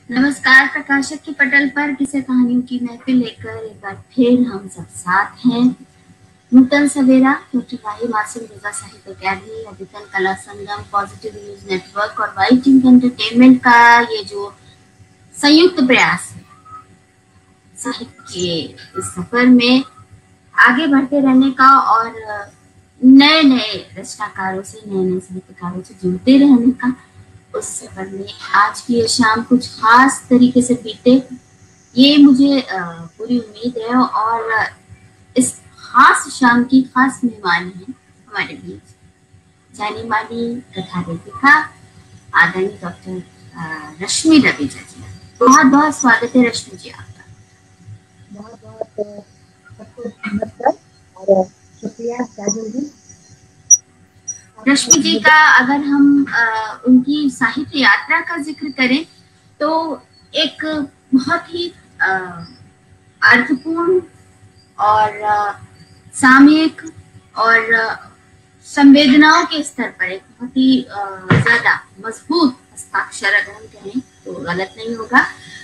नमस्कार। प्रकाशक के पटल पर किसी कहानियों की महफिल लेकर एक बार फिर हम सब साथ हैं। नूतन सवेरा, डॉक्टर वाही मासूम रजा साहित्य Akademi, Adyatan Kala Sangam, positive news network और वाइट इंक एंटरटेनमेंट का ये जो संयुक्त प्रयास है साहित्य के इस सफर में आगे बढ़ते रहने का और नए नए रचनाकारों से, नए नए साहित्यकारों से जुड़ते रहने का, उस सफर में आज की ये शाम कुछ खास तरीके से बीते, ये मुझे पूरी उम्मीद है। और इस खास शाम की खास मेहमान है हमारे बीच जानी मानी कथा लेखिका आदरणीय डॉक्टर रश्मि रवीजा जी। बहुत बहुत स्वागत है रश्मि जी आपका। बहुत बहुत सबको नमस्कार और शुक्रिया काजल जी। रश्मि जी का अगर हम उनकी साहित्य यात्रा का जिक्र करें तो एक बहुत ही अर्थपूर्ण और सामयिक और संवेदनाओं के स्तर पर एक बहुत ही ज्यादा मजबूत हस्ताक्षर अगर हम कहें तो गलत नहीं होगा।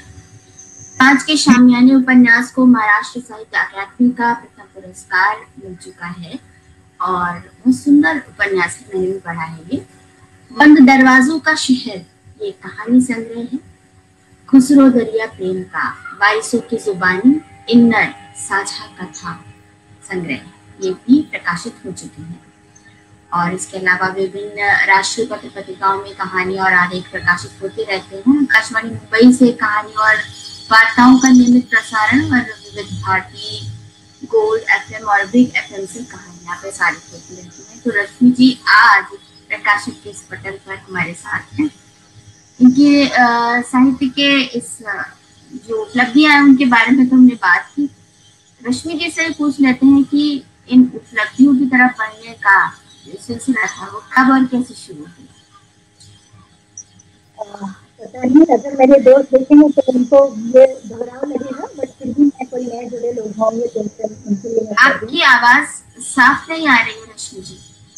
आज के शामियाने उपन्यास को महाराष्ट्र साहित्य अकादमी का प्रथम पुरस्कार मिल चुका है और बहुत सुंदर उपन्यास मैंने भी पढ़ा है। ये बंद दरवाजों का शहर, ये कहानी संग्रह है। खुसरो दरिया प्रेम का, बारिशों की जुबानी, इन्नर साझा कथा संग्रह, ये भी प्रकाशित हो चुके हैं। और इसके अलावा विभिन्न राष्ट्रीय पत्र पत्रिकाओं में कहानी और आलेख प्रकाशित होते रहते हैं। आकाशवाणी मुंबई से कहानी और वार्ताओं का नियमित प्रसारण और विविध भारती, गोल्ड एफएम और बिग एफएम से कहानियां प्रसारित होती रहती हैं। तो रश्मि जी आज प्रकाशक के इस पटल पर हमारे साथ हैं। इनके साहित्य के इस जो उपलब्धियां हैं उनके बारे में तो हमने बात की। रश्मि जी से पूछ लेते हैं कि इन उपलब्धियों की तरफ बढ़ने का जो सिलसिला था वो कब और कैसे शुरू हुआ? पता नहीं, अगर मेरे दोस्त देखेंगे तो उनको ये दोहराव लगेगा, बट फिर भी मैं कोई नए जुड़े लोग होंगे तो उनके लिए मैं कर दूँ। आपकी आवाज साफ नहीं आ रही है रश्मि जी।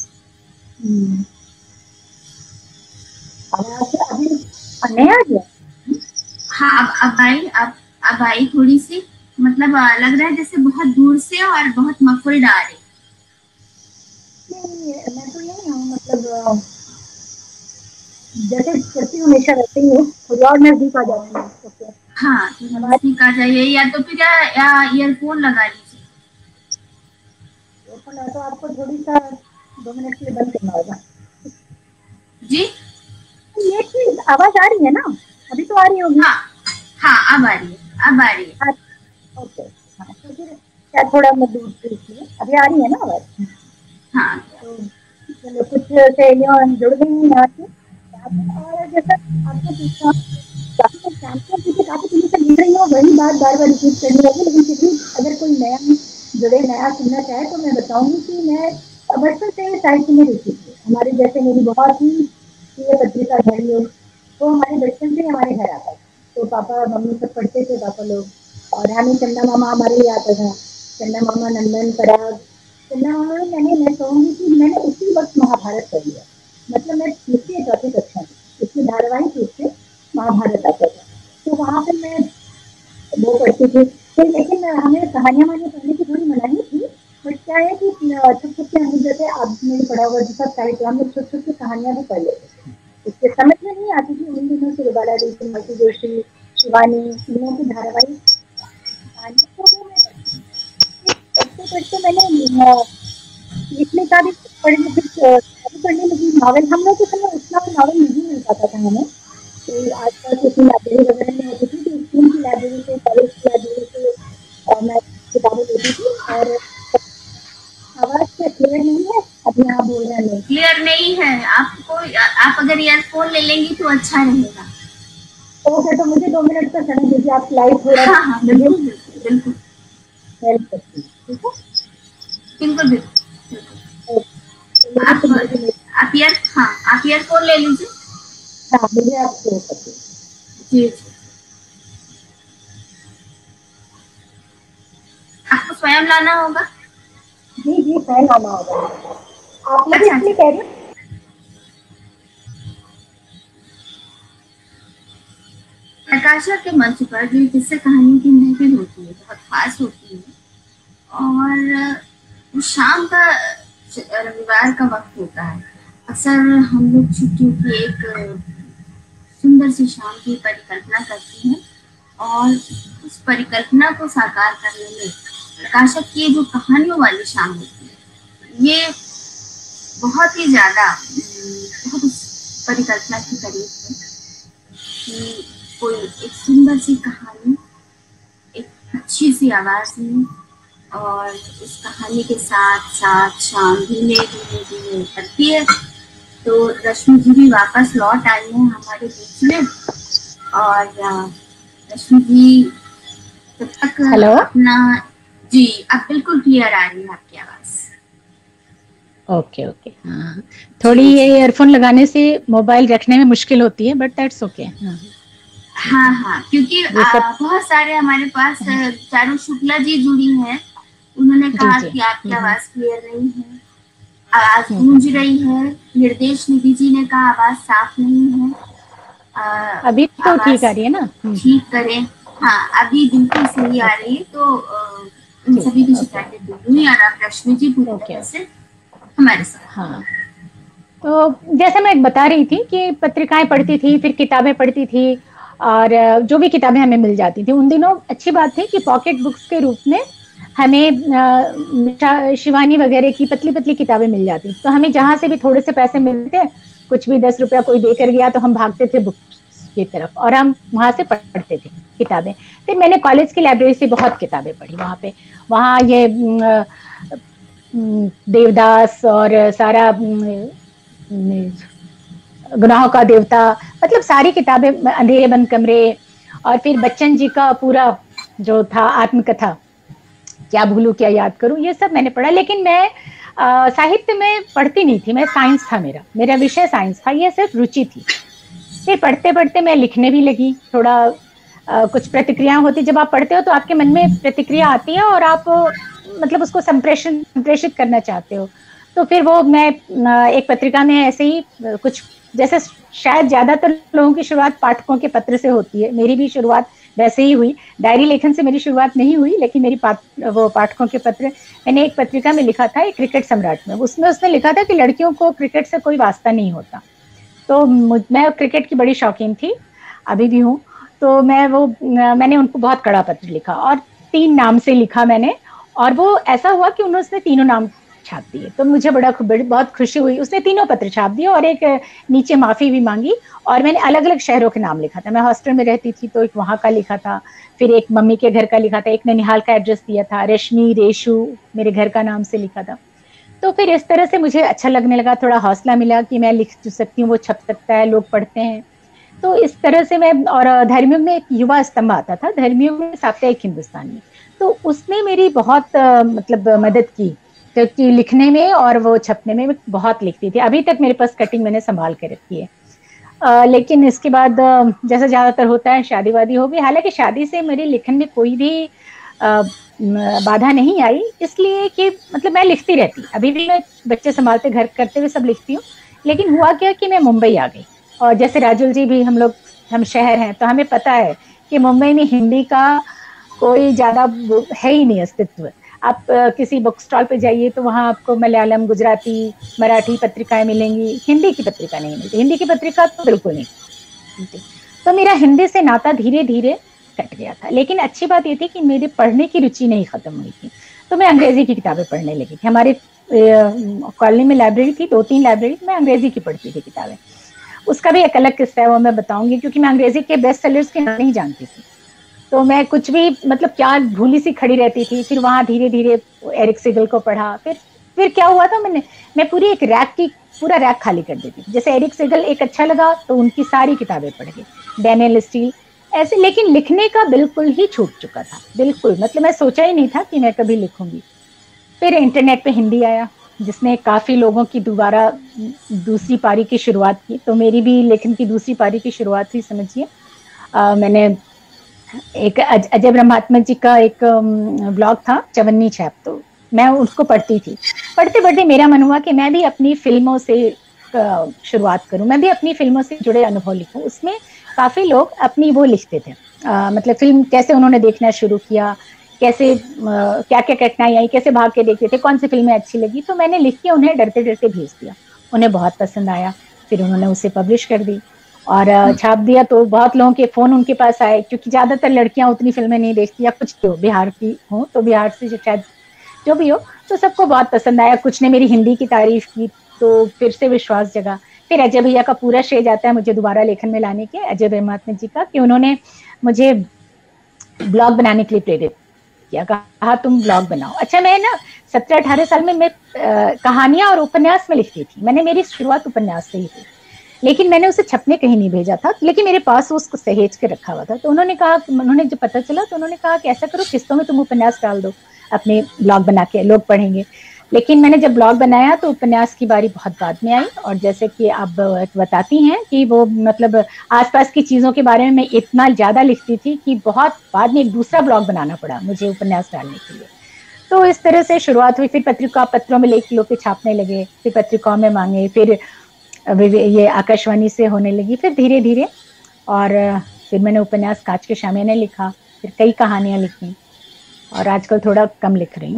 आवाज अभी नहीं आ रही है? हाँ अब आई थोड़ी सी, मतलब लग रहा है जैसे बहुत दूर से और बहुत मफल्ड आ रही। नहीं, मैं तो यही हूँ, मतलब जैसे करती हूँ हमेशा रहती हूँ, थोड़ी और नजदीक आ जाती हूँ तो हाँ तो आवाज नजदीक आ जाइए या तो फिर या ईयरफोन लगा लीजिए। ओपन है तो आपको थोड़ी सा 2 मिनट के लिए बंद करना होगा। जी ये चीज आवाज आ रही है ना? अभी तो आ रही होगी। हाँ हाँ अब आ रही है, अब आ रही है। ओके, हाँ तो फिर क्या थोड़ा मैं दूर से इसलिए अभी आ रही है ना आवाज? हाँ तो चलो कुछ सहेलियां जुड़ गई हैं यहाँ से यहाँ पे। और जैसा आपने पूछा, काफी लोग जानते हैं क्योंकि काफी दिनों से मिल रही हो, वही बात बार बार रिपीट करनी होगी, लेकिन फिर भी अगर कोई नया जुड़े, नया सुनना चाहे तो मैं बताऊंगी कि मैं बचपन से साहित्य में रुचि थी। हमारे जैसे मेरी बहुत ही प्रिय पत्रिका घर लोग, तो हमारे बचपन से हमारे घर आता था। तो पापा मम्मी सब पढ़ते थे, पापा लोग, और हमें चंदा मामा हमारे लिए आता था। चंदा मामा, नंदन, पराग। चंदा मामा में मैं कहूँगी कि मैंने उसी वक्त महाभारत पढ़ लिया। मतलब मैं तीसरी या चौथी कक्षा में, इसकी धारावाहिक रूप से महाभारत आता था, तो वहाँ पे मैं वो पढ़ती थी। फिर लेकिन हमें कहानियाँ वानियाँ पढ़ने की थोड़ी मनाही थी, बट क्या है कि छोटे छोटे हम जैसे आपने पढ़ा हुआ जैसा साहित्य, हम लोग छोटी छोटी कहानियाँ भी पढ़ लेते थे। इसके समझ में नहीं आती थी उन दिनों से बाला देवी, मालती जोशी, शिवानी, तीनों की धारावाहिक कहानियों को भी मैं पढ़ते पढ़ते मैंने लिखने का भी पढ़ने की पढ़ने लगी। नॉवल हम लोग के समय उतना नॉवल नहीं मिल पाता था हमें, तो आसपास उतनी लाइब्रेरी वगैरह नहीं होती थी, तो स्कूल की लाइब्रेरी से, कॉलेज की लाइब्रेरी से मैं किताबें लेती थी। और आवाज क्या क्लियर नहीं है? अभी यहाँ बोल रहे हैं लोग। क्लियर नहीं है आपको। आप अगर ईयरफोन ले लेंगी तो अच्छा रहेगा। ओके, तो मुझे 2 मिनट का समय दीजिए, आप लाइव थोड़ा हाँ हाँ मुझे बिल्कुल बिल्कुल बिल्कुल हेल्प करती है, ठीक है? बिल्कुल बिल्कुल। ओके, तो मेरी आप सुन लीजिए। आप ईयरफोन ले लीजिए। हाँ, मुझे आप शेयर करती है। जी जी, आपको स्वयं लाना होगा। जी जी, फैन आना होगा। आप मुझे अच्छा इसलिए अच्छा कह रही हैं। प्रकाशक के मंच पर जो किस्से कहानी की महफिल होती है बहुत खास होती है। और वो शाम का रविवार का वक्त होता है। अक्सर हम लोग छुट्टियों की एक सुंदर सी शाम की परिकल्पना करते हैं और उस परिकल्पना को साकार करने में प्रकाशक की जो कहानियों वाली शाम होती है ये बहुत ही ज्यादा बहुत उस परिकल्पना के करीब है कि कोई एक सुंदर सी कहानी एक अच्छी सी आवाज में और उस कहानी के साथ साथ शाम धीमे धीमे धीमे करती है। तो रश्मि जी भी वापस लौट आई हैं हमारे बीच में। और रश्मि जी तब तक हेलो अपना जी अब बिल्कुल क्लियर आ रही है आपकी आवाज। ओके ओके हाँ थोड़ी ये ईयरफोन लगाने से मोबाइल रखने में मुश्किल होती है बट दैट्स ओके। हाँ हाँ क्योंकि बहुत सारे हमारे पास चारू शुक्ला जी जुड़ी हैं। उन्होंने कहा कि आपकी आवाज क्लियर नहीं है, आवाज गूंज रही है। निर्देश निधि जी ने कहा आवाज साफ नहीं है। अभी तो ठीक आ रही है ना? ठीक करें। हाँ अभी बिल्कुल सही आ रही है। तो इन सभी की शिकायतें दूर हुई और आप रश्मि जी पूरी तरह से हमारे साथ। हाँ तो जैसे मैं बता रही थी कि पत्रिकाएं पढ़ती थी, फिर किताबें पढ़ती थी और जो भी किताबें हमें मिल जाती थी उन दिनों अच्छी बात थी कि पॉकेट बुक्स के रूप में हमें शिवानी वगैरह की पतली पतली किताबें मिल जाती। तो हमें जहां से भी थोड़े से पैसे मिलते, कुछ भी 10 रुपया कोई देकर गया तो हम भागते थे बुक्स की तरफ और हम वहां से पढ़ते थे किताबें। फिर मैंने कॉलेज की लाइब्रेरी से बहुत किताबें पढ़ी। वहाँ ये देवदास और सारा गुनाहों का देवता, मतलब सारी किताबें, अंधेरे बंद कमरे, और फिर बच्चन जी का पूरा जो था आत्मकथा, क्या भूलूं क्या याद करूं, ये सब मैंने पढ़ा। लेकिन मैं साहित्य में पढ़ती नहीं थी। मैं साइंस था, मेरा विषय साइंस था, ये सिर्फ रुचि थी। फिर पढ़ते पढ़ते मैं लिखने भी लगी। थोड़ा कुछ प्रतिक्रिया होती, जब आप पढ़ते हो तो आपके मन में प्रतिक्रिया आती है और आप मतलब उसको संप्रेषित करना चाहते हो। तो फिर वो मैं एक पत्रिका में ऐसे ही कुछ, जैसे शायद ज्यादातर लोगों की शुरुआत पाठकों के पत्र से होती है, मेरी भी शुरुआत वैसे ही हुई। डायरी लेखन से मेरी शुरुआत नहीं हुई, लेकिन मेरी वो पाठकों के पत्र, मैंने एक पत्रिका में लिखा था, एक क्रिकेट सम्राट में। उसमें उसने लिखा था कि लड़कियों को क्रिकेट से कोई वास्ता नहीं होता। तो मैं क्रिकेट की बड़ी शौकीन थी, अभी भी हूँ। तो मैंने उनको बहुत कड़ा पत्र लिखा और 3 नाम से लिखा मैंने, और वो ऐसा हुआ कि उन्होंने 3 नाम छाप दिए। तो मुझे बहुत खुशी हुई। उसने 3 पत्र छाप दिए और एक नीचे माफी भी मांगी। और मैंने अलग अलग शहरों के नाम लिखा था। मैं हॉस्टल में रहती थी तो एक वहां का लिखा था, फिर एक मम्मी के घर का लिखा था, एक ननिहाल का एड्रेस दिया था, रश्मि रेशु मेरे घर का नाम से लिखा था। तो फिर इस तरह से मुझे अच्छा लगने लगा, थोड़ा हौसला मिला कि मैं लिख सकती हूँ, वो छप सकता है, लोग पढ़ते हैं। तो इस तरह से मैं, और धर्मयुग में एक युवा स्तंभ आता था, धर्मयुग में साप्ताहिक हिंदुस्तान में, तो उसने मेरी बहुत मतलब मदद की, क्योंकि लिखने में और वो छपने में बहुत लिखती थी। अभी तक मेरे पास कटिंग मैंने संभाल के रखी है। लेकिन इसके बाद जैसा ज्यादातर होता है, शादी वादी हो गई। हालांकि शादी से मेरे लेखन में कोई भी बाधा नहीं आई, इसलिए कि मतलब मैं लिखती रहती, अभी भी मैं बच्चे संभालते, घर करते हुए सब लिखती हूँ। लेकिन हुआ क्या कि मैं मुंबई आ गई, और जैसे राजुल जी भी, हम शहर हैं तो हमें पता है कि मुंबई में हिंदी का कोई ज्यादा है ही नहीं अस्तित्व। आप किसी बुक स्टॉल पे जाइए तो वहाँ आपको मलयालम, गुजराती, मराठी पत्रिकाएं मिलेंगी, हिंदी की पत्रिका नहीं मिलती। हिंदी की पत्रिका तो बिल्कुल नहीं। तो मेरा हिंदी से नाता धीरे धीरे कट गया था। लेकिन अच्छी बात ये थी कि मेरी पढ़ने की रुचि नहीं खत्म हुई थी, तो मैं अंग्रेजी की किताबें पढ़ने लगी थी। हमारे कॉलोनी में लाइब्रेरी थी, 2-3 लाइब्रेरी, मैं अंग्रेजी की पढ़ती थी किताबें। उसका भी एक अलग किस्सा है, वो मैं बताऊंगी, क्योंकि मैं अंग्रेजी के बेस्ट सेलर्स के नाम नहीं जानती थी। तो मैं कुछ भी, मतलब क्या भूली सी खड़ी रहती थी। फिर वहां धीरे धीरे एरिक सीगल को पढ़ा। फिर क्या हुआ था, मैं पूरी एक पूरा रैक खाली कर देती। जैसे एरिक सीगल एक अच्छा लगा तो उनकी सारी किताबें पढ़ गई, डैनियल स्टील ऐसे। लेकिन लिखने का बिल्कुल ही छूट चुका था, बिल्कुल। मतलब मैं सोचा ही नहीं था कि मैं कभी लिखूंगी। फिर इंटरनेट पे हिंदी आया, जिसने काफी लोगों की दोबारा दूसरी पारी की शुरुआत की। तो मेरी भी लेखन की दूसरी पारी की शुरुआत हुई, समझिए। मैंने एक अजय ब्रह्मात्मा जी का एक ब्लॉग था, चवन्नी छाप, तो मैं उसको पढ़ती थी। पढ़ते पढ़ते मेरा मन हुआ कि मैं भी अपनी फिल्मों से शुरुआत करूं, मैं भी अपनी फिल्मों से जुड़े अनुभव लिखूं। उसमें काफी लोग अपनी वो लिखते थे, मतलब फिल्म कैसे उन्होंने देखना शुरू किया, कैसे क्या क्या कठिनाई आई, कैसे भाग के देखते थे, कौन सी फिल्में अच्छी लगी, तो मैंने लिख के उन्हें डरते डरते भेज दिया। उन्हें बहुत पसंद आया, फिर उन्होंने उसे पब्लिश कर दी और छाप दिया। तो बहुत लोगों के फोन उनके पास आए, क्योंकि ज्यादातर लड़कियां उतनी फिल्में नहीं देखती, या कुछ तो बिहार की हो तो बिहार से शायद जो भी हो, तो सबको बहुत पसंद आया। कुछ ने मेरी हिंदी की तारीफ की, तो फिर से विश्वास जगा। फिर अजय भैया का पूरा श्रेय जाता है मुझे दोबारा लेखन में लाने के, अजय महात्मा जी का, कि उन्होंने मुझे ब्लॉग बनाने के लिए प्रेरित किया, कहा तुम ब्लॉग बनाओ। अच्छा, मैं ना 17-18 साल में मैं कहानियां और उपन्यास में लिखती थी। मैंने मेरी शुरुआत उपन्यास से ही थी, लेकिन मैंने उसे छपने कहीं नहीं भेजा था, लेकिन मेरे पास उसको सहेज के रखा हुआ था। तो उन्होंने कहा, उन्होंने जब पता चला तो उन्होंने कहा कि ऐसा करो, किस्तों में तुम उपन्यास डाल दो अपने ब्लॉग बना के, लोग पढ़ेंगे। लेकिन मैंने जब ब्लॉग बनाया तो उपन्यास की बारी बहुत बाद में आई। और जैसे कि आप बताती हैं कि वो मतलब आसपास की चीजों के बारे में मैं इतना ज्यादा लिखती थी कि बहुत बाद में एक दूसरा ब्लॉग बनाना पड़ा मुझे उपन्यास डालने के लिए। तो इस तरह से शुरुआत हुई। फिर पत्रों में लेख लोग के छापने लगे, फिर पत्रिकाओं में मांगे, फिर ये आकाशवाणी से होने लगी, फिर धीरे धीरे। और फिर मैंने उपन्यास कांच के शामियाने ने लिखा, फिर कई कहानियां लिखी, और आजकल थोड़ा कम लिख रही हूँ।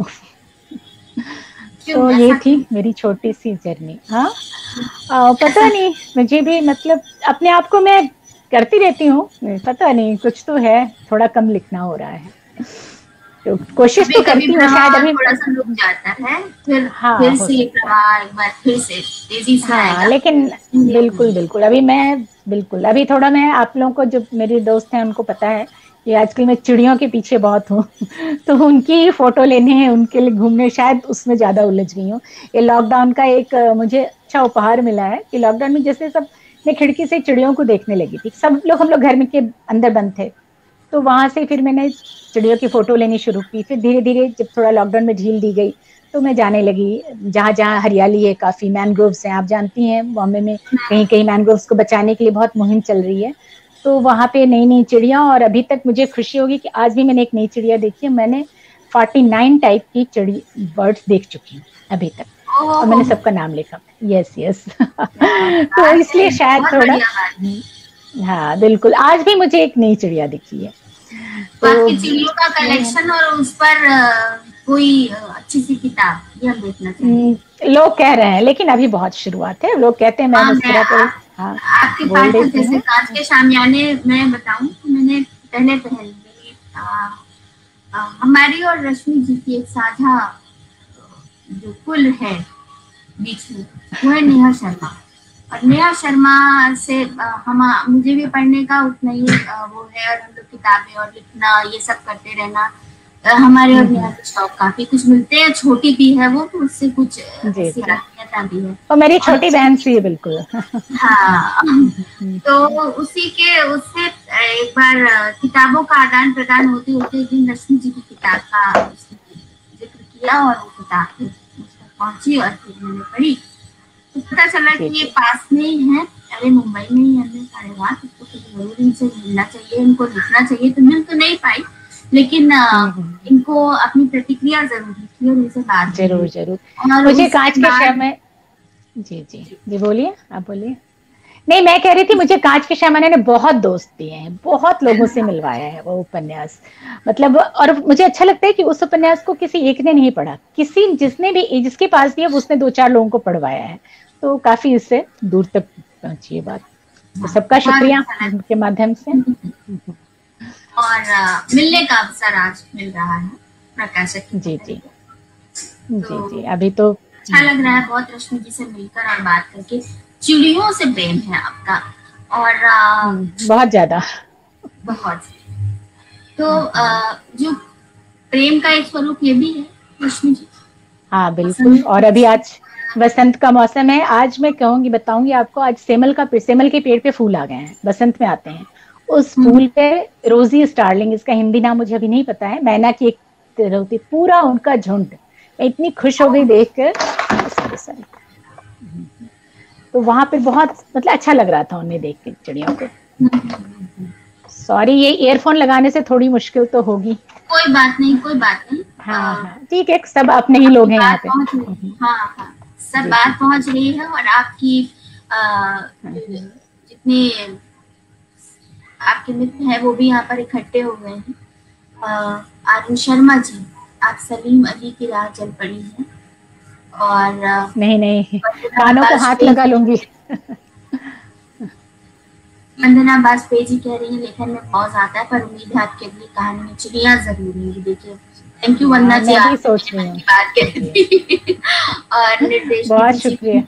तो ये थी मेरी छोटी सी जर्नी। हाँ, पता नहीं, मुझे भी मतलब अपने आप को मैं करती रहती हूँ, पता नहीं कुछ तो है, थोड़ा कम लिखना हो रहा है। तो कोशिश तो करती हूँ, शायद अभी थोड़ा सा रुक जाता है, फिर से प्रवाह एक बार फिर से तेजी से आएगा। लेकिन बिल्कुल बिल्कुल अभी थोड़ा मैं, आप लोगों को जो मेरे दोस्त हैं उनको पता है कि आजकल मैं चिड़ियों के पीछे बहुत हूँ तो उनकी फोटो लेने हैं, उनके लिए घूमने, शायद उसमें ज्यादा उलझ गई हूँ। ये लॉकडाउन का एक मुझे अच्छा उपहार मिला है कि लॉकडाउन में जैसे सब मैं खिड़की से चिड़ियों को देखने लगी थी, सब लोग, हम लोग घर में के अंदर बंद थे, तो वहां से फिर मैंने चिड़ियों की फोटो लेनी शुरू की। फिर धीरे धीरे जब थोड़ा लॉकडाउन में ढील दी गई तो मैं जाने लगी जहाँ जहाँ हरियाली है, काफी मैनग्रोव्स हैं, आप जानती हैं बॉम्बे में कहीं कहीं मैनग्रोव्स को बचाने के लिए बहुत मुहिम चल रही है। तो वहां पे नई नई चिड़िया, और अभी तक मुझे खुशी होगी कि आज भी मैंने एक नई चिड़िया देखी है। मैंने 49 टाइप की बर्ड्स देख चुकी हूँ अभी तक, और मैंने सबका नाम लिखा। यस तो इसलिए शायद थोड़ा, हाँ बिल्कुल, आज भी मुझे एक नई चिड़िया दिखी है। बाकी चिड़ियों का कलेक्शन और उस पर कोई अच्छी सी किताब ये हम देखना चाहिए। लोग कह रहे हैं, लेकिन अभी बहुत शुरुआत है, लोग कहते हैं, मैं मुस्कुरा कर आपके पास तो जैसे कांच के शामियाने, मैं बताऊं तो मैंने पहले हमारी और रश्मि जी की एक साझा जो पुल है बीच में, वो है नेहा शर्मा। और नेहा शर्मा से मुझे भी पढ़ने का उतना ही वो है, और हम लोग किताबें और लिखना ये सब करते रहना, हमारे और नेहा के शौक काफी कुछ मिलते हैं। छोटी भी है वो, तो उससे कुछ सिलाता भी है, और मेरी छोटी बहन सी है बिल्कुल। हाँ तो उससे एक बार किताबों का आदान प्रदान होते होते एक दिन रश्मि जी की किताब का जिक्र किया, और वो किताब पहुंची और फिर मैंने पढ़ी, तो पता चला कि ये पास में ही है, अरे मुंबई में ही है। साढ़े बात इसको तो जरूर इनसे मिलना चाहिए, इनको लिखना चाहिए। तो मिल तो नहीं पाई, लेकिन इनको अपनी प्रतिक्रिया जरूर लिखी और इनसे बात जरूर। मुझे कांच के शामियाने, जी बोलिए, आप बोलिए। नहीं, मैं कह रही थी, मुझे कांच के शामियाने ने बहुत दोस्त दिए हैं, बहुत लोगों से मिलवाया है वो उपन्यास, मतलब। और मुझे अच्छा लगता है कि उस उपन्यास को किसी एक ने नहीं पढ़ा, जिसके पास भी है उसने 2-4 लोगों को पढ़वाया है, तो काफी इससे दूर तक पहुंची है बात। तो सबका शुक्रिया के माध्यम से। और मिलने का अवसर आज मिल रहा है प्रकाशक। जी अभी तो अच्छा लग रहा है बहुत रश्मि जी से मिलकर और बात करके। चिड़ियों से प्रेम है आपका, और बहुत ज्यादा, बहुत। तो जो प्रेम का एक स्वरूप ये भी है रश्मि जी। हाँ बिल्कुल। और अभी आज बसंत का मौसम है, आज मैं बताऊंगी आपको, आज सेमल के पेड़ पे फूल आ गए हैं, बसंत में आते हैं। उस फूल पे रोजी स्टारलिंग, इसका हिंदी नाम मुझे अभी नहीं पता है, मैना की एक पूरा उनका झुंड, मैं इतनी खुश हो गई देखकर। तो वहां पे बहुत मतलब अच्छा लग रहा था उन्हें देख के, चिड़ियों को। सॉरी, ये ईयरफोन लगाने से थोड़ी मुश्किल तो होगी। कोई बात नहीं। हाँ ठीक है, सब अपने ही लोग हैं यहाँ पे। हाँ सब बात पहुंच रही है, और आपकी जितनी आपके मित्र हैं वो भी यहाँ पर इकट्ठे हो गए हैं। आर्यन शर्मा जी, आप सलीम अली की राह चल पड़ी हैं। और नहीं नहीं, वंदना कानों को हाथ वाजपेयी लगा लूंगी। वंदना वाजपेयी जी कह रही है लेखन में पॉज आता है, पर उम्मीद है आपकी अगली कहानी में चिड़िया जरूर होंगी। देखिए, थैंक यू वंदना जी, मैं भी आप सोच रही मन हूँ। की बात कह दी। और बहुत निर्देश शुक्रिया।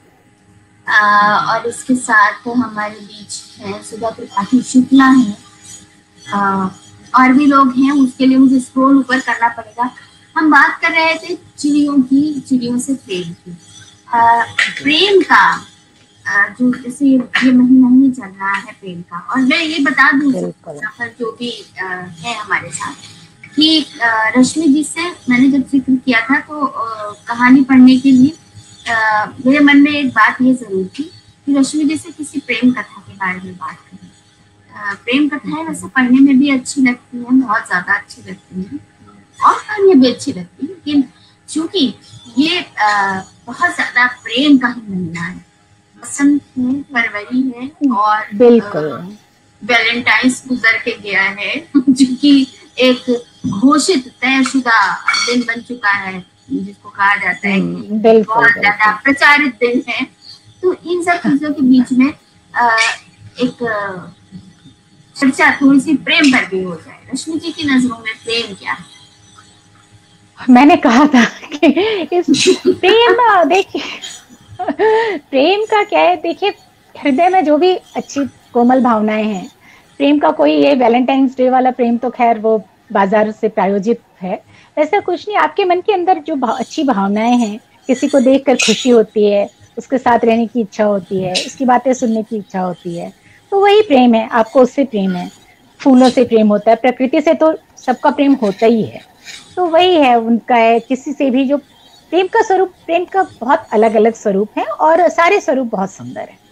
और इसके साथ हमारे बीच है सुधा त्रिपाठी शुक्ला है, और भी लोग हैं, उसके लिए मुझे स्क्रॉल ऊपर करना पड़ेगा। हम बात कर रहे थे चिड़ियों की, चिड़ियों से प्रेम की। प्रेम का जो जैसे ये महीना ही चल रहा है प्रेम का, और मैं ये बता दूं पर जो भी है हमारे साथ कि रश्मि जी से मैंने जब जिक्र किया था तो कहानी पढ़ने के लिए मेरे मन में एक बात ये जरूर थी कि रश्मि जी से किसी प्रेम कथा के बारे में बात करें। प्रेम कथाएं वैसे पढ़ने में भी अच्छी लगती हैं, बहुत ज्यादा अच्छी लगती हैं, और कहानियां भी अच्छी लगती हैं, लेकिन चूंकि ये बहुत ज्यादा प्रेम का ही महीना है, बसंत है, फरवरी है, और बिल्कुल वैलेंटाइंस गुजर के गया है जो कि एक घोषित तयशुदा दिन बन चुका है, जिसको कहा जाता है कि बहुत ज्यादा प्रचारित दिन है। तो इन सब चीजों के बीच में एक चर्चा थोड़ी सी प्रेम पर भी हो जाए। रश्मि जी की नजरों में प्रेम क्या है? मैंने कहा था कि इस प्रेम, देखिए प्रेम का क्या है, देखिए हृदय में जो भी अच्छी कोमल भावनाएं हैं, प्रेम का कोई ये वैलेंटाइंस डे वाला प्रेम तो खैर वो बाजार से प्रायोजित है, ऐसा कुछ नहीं। आपके मन के अंदर जो अच्छी भावनाएं हैं, किसी को देखकर खुशी होती है, उसके साथ रहने की इच्छा होती है, उसकी बातें सुनने की इच्छा होती है, तो वही प्रेम है। आपको उससे प्रेम है, फूलों से प्रेम होता है, प्रकृति से तो सबका प्रेम होता ही है, तो वही है उनका है। किसी से भी जो प्रेम का स्वरूप, प्रेम का बहुत अलग अलग स्वरूप है और सारे स्वरूप बहुत सुंदर है,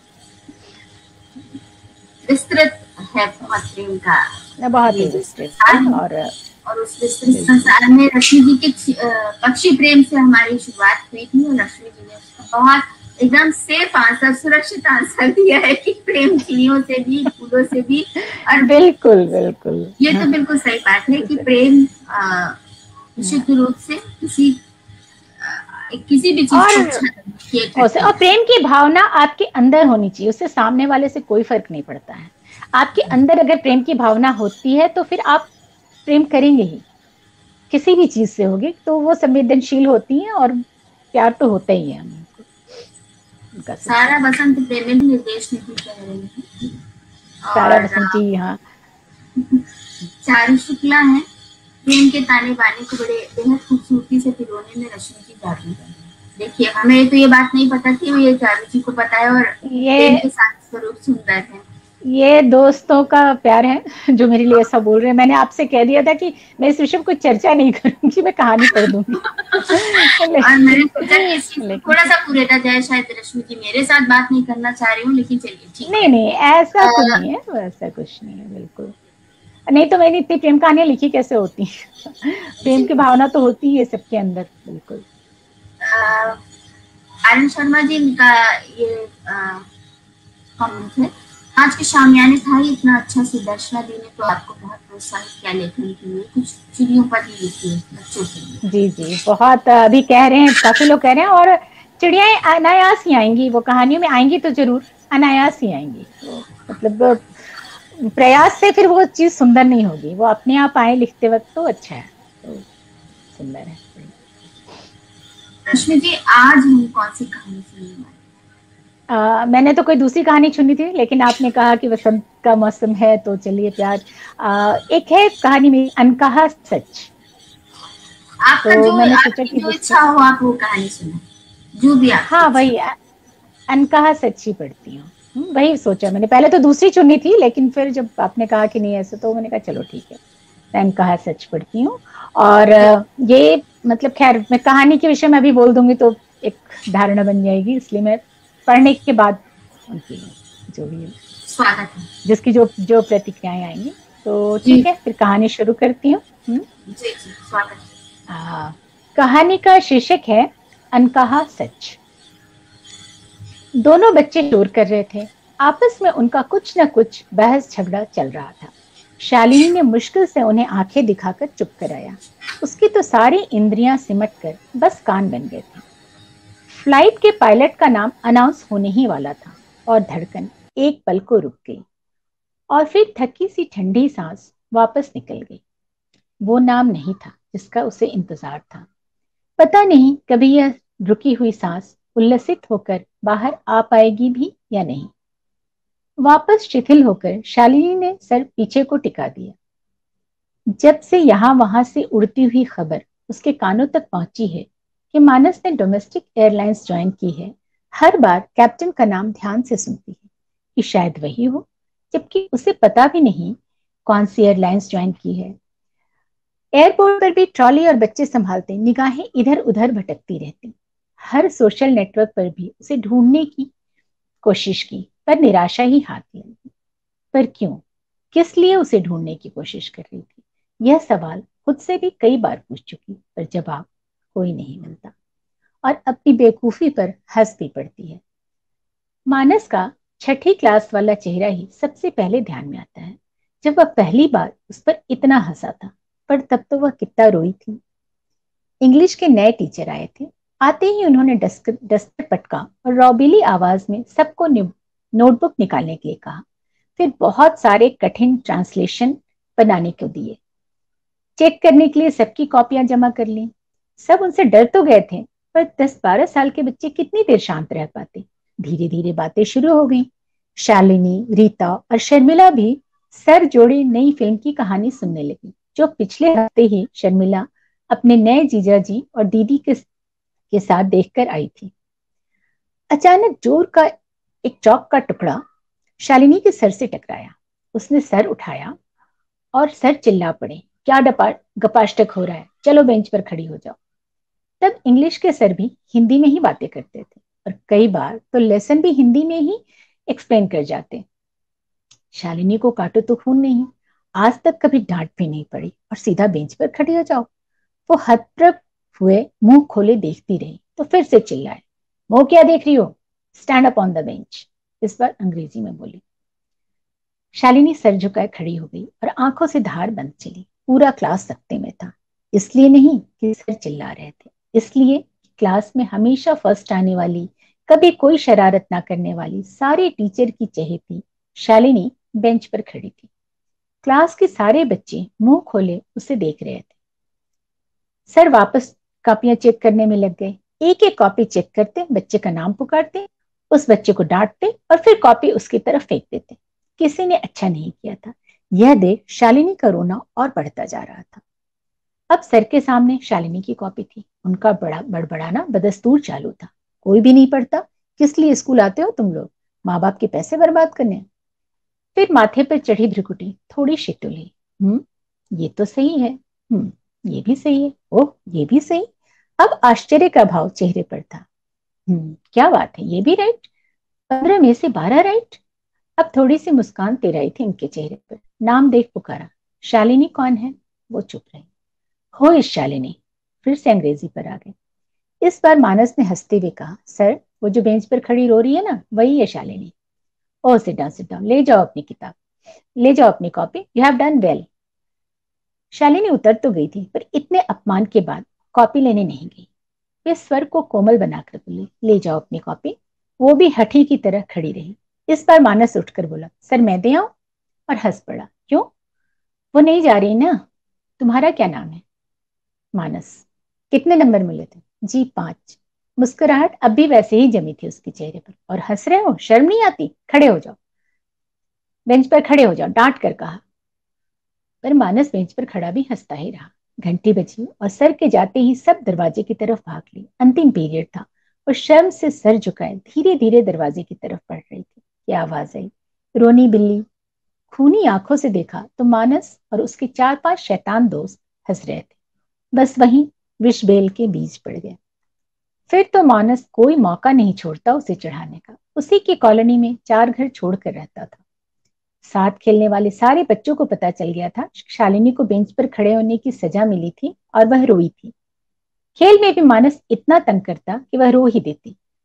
विस्तृत है बहुत प्रेम का, बहुत ही विस्तृत। और उस विस्तृत संसार में रश्मि जी के पक्षी प्रेम से हमारी शुरुआत हुई थी, और रश्मि जी ने बहुत एकदम सेफ आंसर, सुरक्षित आंसर दिया है कि प्रेम चिड़ियों से भी, फूलों से भी। और बिल्कुल बिल्कुल, ये तो बिल्कुल सही बात है कि प्रेम निश्चित रूप से किसी भी चीज को और प्रेम की भावना आपके अंदर होनी चाहिए, उससे सामने वाले से कोई फर्क नहीं पड़ता है। आपके अंदर अगर प्रेम की भावना होती है तो फिर आप प्रेम करेंगे ही, किसी भी चीज से होगी, तो वो संवेदनशील होती है और प्यार तो होता ही है हमको। सारा बसंत प्रेम निर्देश नहीं कह रही है, सारा बसंत जी, हाँ। चारू शुक्ला है, प्रेम के ताने बाने को बड़े बेहद खूबसूरती से पिरोने में रश्मि जी जादू है। देखिए, हमें तो ये बात नहीं पता थी, ये चारू जी को पता है, और प्रेम के साथ स्वरूप सुंदर है। ये दोस्तों का प्यार है जो मेरे लिए ऐसा बोल रहे हैं। मैंने आपसे कह दिया था कि मैं इस विषय को चर्चा नहीं करूंगी, मैं कहानी पढ़ दूंगी। और मैंने सोचा कि इसकी थोड़ा सा पूरेता जाए, शायद रश्मि जी मेरे साथ बात नहीं करना चाह रही हूँ, लेकिन चलिए ठीक है। नहीं, ऐसा कुछ नहीं है, ऐसा कुछ नहीं है, बिल्कुल नहीं। तो मैंने इतनी प्रेम कहानियां लिखी कैसे होती? प्रेम की भावना तो होती है सबके अंदर, बिल्कुल। आर्यन शर्मा जी का ये कमेंट है, आज के शामियाने था ही इतना अच्छा सुदर्शना दी ने तो आपको बहुत प्रोत्साहित किया लेखन के लिए, कुछ चिड़ियों पर ही लिखी है बच्चों के लिए। जी जी, बहुत अभी कह रहे हैं, काफी लोग कह रहे हैं, और चिड़ियाएं अनायास ही आएंगी, वो कहानियों में आएंगी तो जरूर अनायास ही आएंगी, तो मतलब प्रयास से फिर वो चीज सुंदर नहीं होगी, वो अपने आप आए लिखते वक्त तो अच्छा है, तो सुंदर है। रश्मि जी, आज हम कौन सी कहानी सुनेंगे? मैंने तो कोई दूसरी कहानी चुनी थी, लेकिन आपने कहा कि वसंत का मौसम है तो चलिए प्यार। एक है कहानी में अनकहा सच, आपका तो मैंने सोचा कि जो इच्छा हो आप वो कहानी सुने, जो भी आप। हाँ, वही अनकहा सच ही पढ़ती हूँ, वही सोचा मैंने। पहले तो दूसरी चुनी थी, लेकिन फिर जब आपने कहा कि नहीं ऐसे, तो मैंने कहा चलो ठीक है, मैं अनकहा सच पढ़ती हूँ। और ये मतलब खैर मैं कहानी के विषय में अभी बोल दूंगी तो एक धारणा बन जाएगी, इसलिए मैं पढ़ने के बाद उनकी जो भी स्वागत है, जिसकी जो प्रतिक्रियाएं आएंगी, तो ठीक है, फिर कहानी शुरू करती हूँ। जी स्वागत है। कहानी का शीर्षक है अनकहा सच। दोनों बच्चे शोर कर रहे थे, आपस में उनका कुछ न कुछ बहस झगड़ा चल रहा था। शालिनी ने मुश्किल से उन्हें आंखें दिखाकर चुप कराया। उसकी तो सारी इंद्रियां सिमट कर बस कान बन गए थे। फ्लाइट के पायलट का नाम अनाउंस होने ही वाला था और धड़कन एक पल को रुक गई और फिर थकी सी ठंडी सांस वापस निकल गई। वो नाम नहीं था जिसका उसे इंतजार था। पता नहीं कभी यह रुकी हुई सांस उल्लसित होकर बाहर आ पाएगी भी या नहीं। वापस शिथिल होकर शालिनी ने सर पीछे को टिका दिया। जब से यहां वहां से उड़ती हुई खबर उसके कानों तक पहुंची है कि मानस ने डोमेस्टिक एयरलाइंस ज्वाइन की है, हर बार कैप्टन का नाम ध्यान से सुनती है कि शायद वही हो, जबकि उसे पता भी नहीं कौन सी एयरलाइंस ज्वाइन की है। एयरपोर्ट पर भी ट्रॉली और बच्चे संभालते निगाहें इधर उधर भटकती रहती। हर सोशल नेटवर्क पर भी उसे ढूंढने की कोशिश की, पर निराशा ही हाथ लगी। पर क्यों, किस लिए उसे ढूंढने की कोशिश कर रही थी? यह सवाल खुद से भी कई बार पूछ चुकी, पर जवाब कोई नहीं मिलता और अपनी बेवकूफी पर हंस भी पड़ती है। मानस का छठी क्लास वाला चेहरा ही सबसे पहले ध्यान में आता है, जब वह पहली बार उस पर इतना हंसा था। पर तब तो वह कितना रोई थी। इंग्लिश के नए टीचर आए थे। आते ही उन्होंने डस्टर पटका और रौबीली आवाज में सबको नोटबुक निकालने के लिए कहा। फिर बहुत सारे कठिन ट्रांसलेशन बनाने को दिए। चेक करने के लिए सबकी कॉपियां जमा कर ली। सब उनसे डर तो गए थे, पर 10-12 साल के बच्चे कितनी देर शांत रह पाते। धीरे धीरे बातें शुरू हो गई। शालिनी, रीता और शर्मिला भी सर जोड़े नई फिल्म की कहानी सुनने लगी, जो पिछले हफ्ते ही शर्मिला अपने नए जीजाजी और दीदी के साथ देखकर आई थी। अचानक जोर का एक चौक का टुकड़ा शालिनी के सर से टकराया। उसने सर उठाया और सर चिल्ला पड़े, क्या गपाष्टक हो रहा है, चलो बेंच पर खड़ी हो जाओ। तब इंग्लिश के सर भी हिंदी में ही बातें करते थे और कई बार तो लेसन भी हिंदी में ही एक्सप्लेन कर जाते। शालिनी को काटो तो खून नहीं, आज तक कभी डांट भी नहीं पड़ी और सीधा बेंच पर खड़ी हो जाओ। वो हतप्रभ हुए मुंह खोले देखती रही, तो फिर से चिल्लाए, वो क्या देख रही हो, stand up on the bench. इस बार अंग्रेजी में बोली। शालिनी सर झुकाए खड़ी हो गई और आंखों से धार बंद चली। पूरा क्लास सख्ते में था, इसलिए नहीं कि सर चिल्ला रहे थे, इसलिए क्लास में हमेशा फर्स्ट आने वाली, कभी कोई शरारत ना करने वाली, सारे टीचर की चहेती शालिनी बेंच पर खड़ी थी। क्लास के सारे बच्चे मुंह खोले उसे देख रहे थे। सर वापस कॉपियां चेक करने में लग गए। एक एक कॉपी चेक करते, बच्चे का नाम पुकारते, उस बच्चे को डांटते और फिर कॉपी उसकी तरफ फेंक देते। किसी ने अच्छा नहीं किया था। यह देख शालिनी का रोना और बढ़ता जा रहा था। अब सर के सामने शालिनी की कॉपी थी। उनका बड़ा बड़बड़ाना बदस्तूर चालू था। कोई भी नहीं पढ़ता, किस लिए स्कूल आते हो तुम लोग, माँ बाप के पैसे बर्बाद करने। फिर माथे पर चढ़ी भ्रुकुटी थोड़ी शिटुली। ये तो सही है, ये भी सही है, ओह ये भी सही। अब आश्चर्य का भाव चेहरे पर था। क्या बात है, ये भी राइट, 15 में से 12 राइट। अब थोड़ी सी मुस्कान तेराई थी उनके चेहरे पर। नाम देख पुकारा, शालिनी कौन है। वो चुप रही। हो इस शालिनी, फिर से अंग्रेजी पर आ गए। इस बार मानस ने हंसते हुए कहा, सर वो जो बेंच पर खड़ी रो रही है ना, वही है शालिनी। ओह सिट डाउन, ले जाओ अपनी किताब, ले जाओ अपनी copy, you have done well. Shalini उतर तो गई थी, पर इतने अपमान के बाद कॉपी लेने नहीं गई। वे स्वर को कोमल बनाकर बोले, ले जाओ अपनी कॉपी। वो भी हठी की तरह खड़ी रही। इस बार मानस उठकर बोला, सर मैं दे आऊं, और हंस पड़ा। क्यों, वो नहीं जा रही ना। तुम्हारा क्या नाम है। मानस। कितने नंबर मिले थे। जी 5। मुस्कुराहट अब भी वैसे ही जमी थी उसके चेहरे पर। और हंस रहे हो, शर्म नहीं आती, खड़े हो जाओ, बेंच पर खड़े हो जाओ, डांट कर कहा। पर मानस बेंच पर खड़ा भी हंसता ही रहा। घंटी बजी और सर के जाते ही सब दरवाजे की तरफ भाग ली। अंतिम पीरियड था और शर्म से सर झुकाए धीरे धीरे दरवाजे की तरफ बढ़ रही थी। क्या आवाज आई, रोनी बिल्ली। खूनी आंखों से देखा तो मानस और उसके 4-5 शैतान दोस्त हंस रहे थे। बस वहीं विषबेल के बीज पड़ गए। फिर तो मानस कोई मौका नहीं छोड़ता उसे चढ़ाने का। उसी की कॉलोनी में 4 घर छोड़कर रहता था। साथ खेलने वाले सारे बच्चों को पता चल गया था शालिनी को बेंच पर खड़े होने की सजा मिली थी और वह रोई थी। खेल में भी मानस इतना तंग करता कि वह रो ही देती।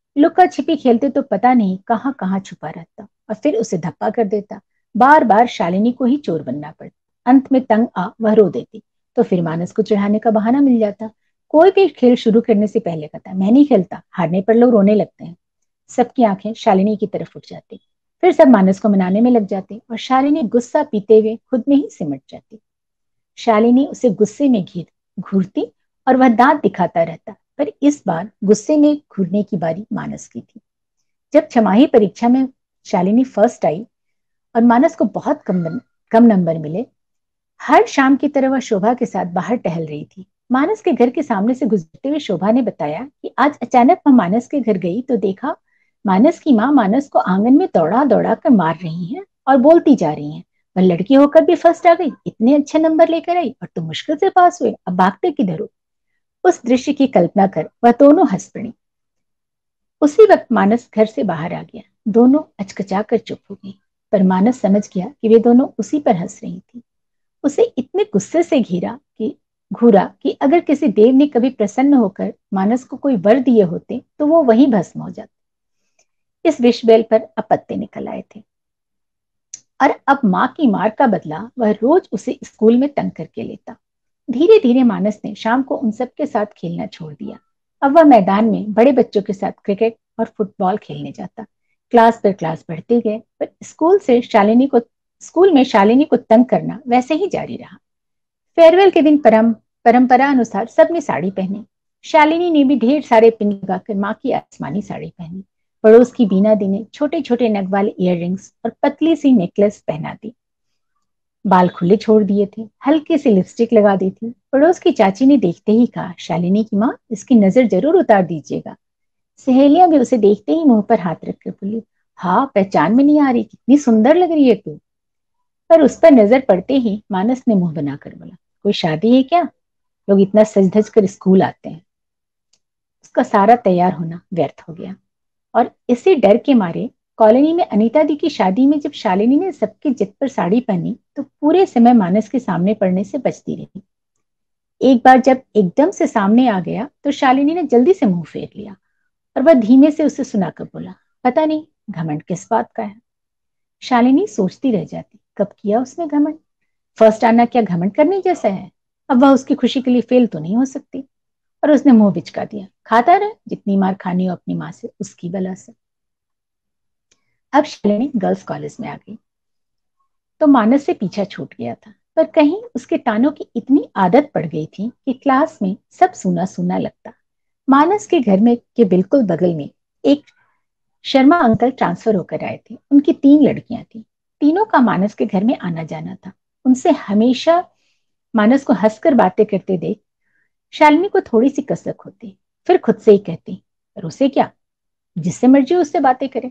लुका छिपी खेलते तो पता नहीं कहाँ कहाँ छुपा रहता और फिर उसे धप्पा कर देता। बार बार शालिनी को ही चोर बनना पड़ता। अंत में तंग आ वह रो देती तो फिर मानस को चिढ़ाने का बहाना मिल जाता। कोई भी खेल शुरू करने से पहले कहता मैं नहीं खेलता, हारने पर लोग रोने लगते हैं। सबकी आंखें शालिनी की तरफ उठ जाती। फिर सब मानस को मनाने में लग जाते और शालिनी गुस्सा पीते हुए खुद में ही सिमट जाती। शालिनी उसे गुस्से में घूरती और वह दांत दिखाता रहता, पर इस बार गुस्से में घूरने की बारी मानस की थी। जब छमाही परीक्षा में शालिनी फर्स्ट आई और मानस को बहुत कम नंबर मिले, हर शाम की तरह वह शोभा के साथ बाहर टहल रही थी। मानस के घर के सामने से गुजरते हुए शोभा ने बताया कि आज अचानक वह मानस के घर गई तो देखा मानस की माँ मानस को आंगन में दौड़ा दौड़ा कर मार रही हैं और बोलती जा रही हैं, वह लड़की होकर भी फर्स्ट आ गई, इतने अच्छे नंबर लेकर आई और तुम मुश्किल से पास हुए, अब भागते किधर हो। उस दृश्य की कल्पना कर वह दोनों हंस पड़ी। उसी वक्त मानस घर से बाहर आ गया। दोनों अचकचा कर चुप हो गई, पर मानस समझ गया कि वे दोनों उसी पर हंस रही थी। उसे इतने गुस्से से घूरा कि अगर किसी देव ने कभी प्रसन्न होकर मानस को कोई वर दिए होते तो वो वही भस्म हो जाता। इस विषबैल पर अब पत्ते निकल आए थे और अब माँ की मार का बदला वह रोज उसे स्कूल में तंग करके लेता। धीरे धीरे मानस ने शाम को उन सब के साथ खेलना छोड़ दिया। अब वह मैदान में बड़े बच्चों के साथ क्रिकेट और फुटबॉल खेलने जाता। क्लास पर क्लास बढ़ते गए, पर स्कूल में शालिनी को तंग करना वैसे ही जारी रहा। फेयरवेल के दिन परंपरा अनुसार सबने साड़ी पहनी। शालिनी ने भी ढेर सारे पिन लगाकर माँ की आसमानी साड़ी पहनी। पड़ोस की बीना दी ने छोटे छोटे नग वाले इयररिंग्स और पतली सी नेकलेस पहना दी। बाल खुले छोड़ दिए थे, हल्की सी लिपस्टिक लगा दी थी। पड़ोस की चाची ने देखते ही कहा, शालिनी की माँ, इसकी नजर जरूर उतार दीजिएगा। सहेलियां भी उसे देखते ही मुंह पर हाथ रखकर बोली, हाँ पहचान में नहीं आ रही, कितनी सुंदर लग रही है तू। पर उस पर नजर पड़ते ही मानस ने मुंह बनाकर बोला, कोई शादी है क्या? लोग इतना सज धज कर स्कूल आते हैं। उसका सारा तैयार होना व्यर्थ हो गया और इसी डर के मारे कॉलोनी में अनीता दी की शादी में जब शालिनी ने सबकी जिद पर साड़ी पहनी तो पूरे समय मानस के सामने पड़ने से बचती रही। एक बार जब एकदम से सामने आ गया तो शालिनी ने जल्दी से मुंह फेर लिया और वह धीमे से उसे सुनाकर बोला, पता नहीं घमंड किस बात का है। शालिनी सोचती रह जाती, कब किया उसने घमंड? फर्स्ट आना क्या घमंड करने जैसा है? अब वह उसकी खुशी के लिए फेल तो नहीं हो सकती। और उसने मुंह बिचका दिया, खाता रहे, जितनी मार खानी हो अपनी माँ से, उसकी बला से। अब शालिनी गर्ल्स कॉलेज में आ गई तो मानस से पीछा छूट गया था, पर कहीं उसके तानों की इतनी आदत पड़ गई थी कि क्लास में सब सूना सूना लगता। मानस के घर में के बिल्कुल बगल में एक शर्मा अंकल ट्रांसफर होकर आए थे। उनकी 3 लड़कियां थी। तीनों का मानस के घर में आना जाना था। उनसे हमेशा मानस को हंसकर बातें करते देख शालिनी को थोड़ी सी कसक होती, फिर खुद से ही कहती, पर उसे क्या, जिससे मर्जी उससे बातें करे।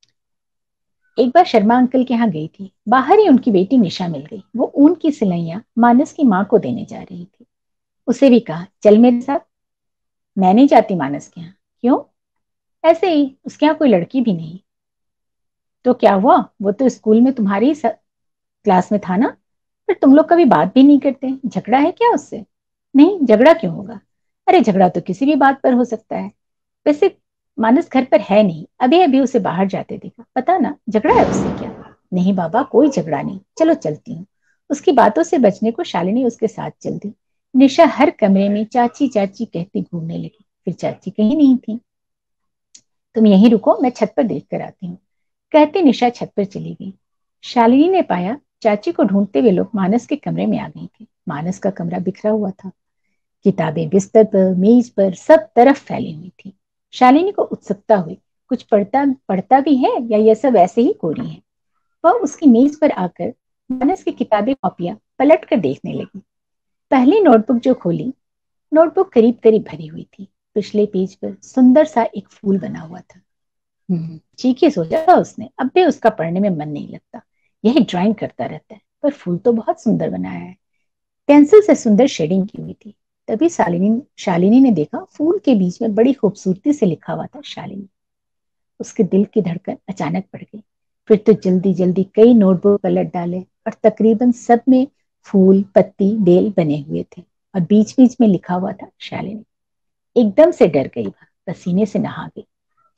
एक बार शर्मा अंकल के यहाँ गई थी। बाहर ही उनकी बेटी निशा मिल गई। वो ऊन की सिलाइयां मानस की माँ को देने जा रही थी। उसे भी कहा, चल मेरे साथ। मैं नहीं जाती मानस के यहाँ। क्यों? ऐसे ही, उसके यहाँ कोई लड़की भी नहीं। तो क्या हुआ, वो तो स्कूल में तुम्हारी क्लास में था ना। पर तुम लोग कभी बात भी नहीं करते, झगड़ा है क्या उससे? नहीं, झगड़ा क्यों होगा? अरे झगड़ा तो किसी भी बात पर हो सकता है। वैसे मानस घर पर है नहीं, अभी अभी उसे बाहर जाते देखा, पता ना झगड़ा है उससे क्या। नहीं बाबा, कोई झगड़ा नहीं, चलो चलती हूँ। उसकी बातों से बचने को शालिनी उसके साथ चल दी। निशा हर कमरे में चाची चाची कहती घूमने लगी, फिर चाची कहीं नहीं थी। तुम यहीं रुको, मैं छत पर देख कर आती हूँ, कहते निशा छत पर चली गई। शालिनी ने पाया चाची को ढूंढते हुए लोग मानस के कमरे में आ गए थे। मानस का कमरा बिखरा हुआ था। किताबें बिस्तर पर, मेज पर, सब तरफ फैली हुई थी। शालिनी को उत्सुकता हुई, कुछ पढ़ता भी है या यह सब ऐसे ही कोरी है। वह उसकी मेज पर आकर मानस की किताबें कॉपियां पलट कर देखने लगी। पहली नोटबुक जो खोली, नोटबुक करीब करीब भरी हुई थी। पिछले पेज पर सुंदर सा एक फूल बना हुआ था। ठीक ही सोचा था उसने, अब भी उसका पढ़ने में मन नहीं लगता, यही ड्राइंग करता रहता है। पर फूल तो बहुत सुंदर बनाया है, पेंसिल से सुंदर शेडिंग की हुई थी। तभी शालिनी ने देखा फूल के बीच में बड़ी खूबसूरती से लिखा हुआ था शालिनी। उसके दिल की धड़कन अचानक बढ़ गई। फिर तो जल्दी जल्दी कई नोटबुक पलट डाले और तकरीबन सब में फूल, पत्ती, बेल बने हुए थे और बीच बीच में लिखा हुआ था शालिनी। एकदम से डर गई, वह पसीने से नहा गई।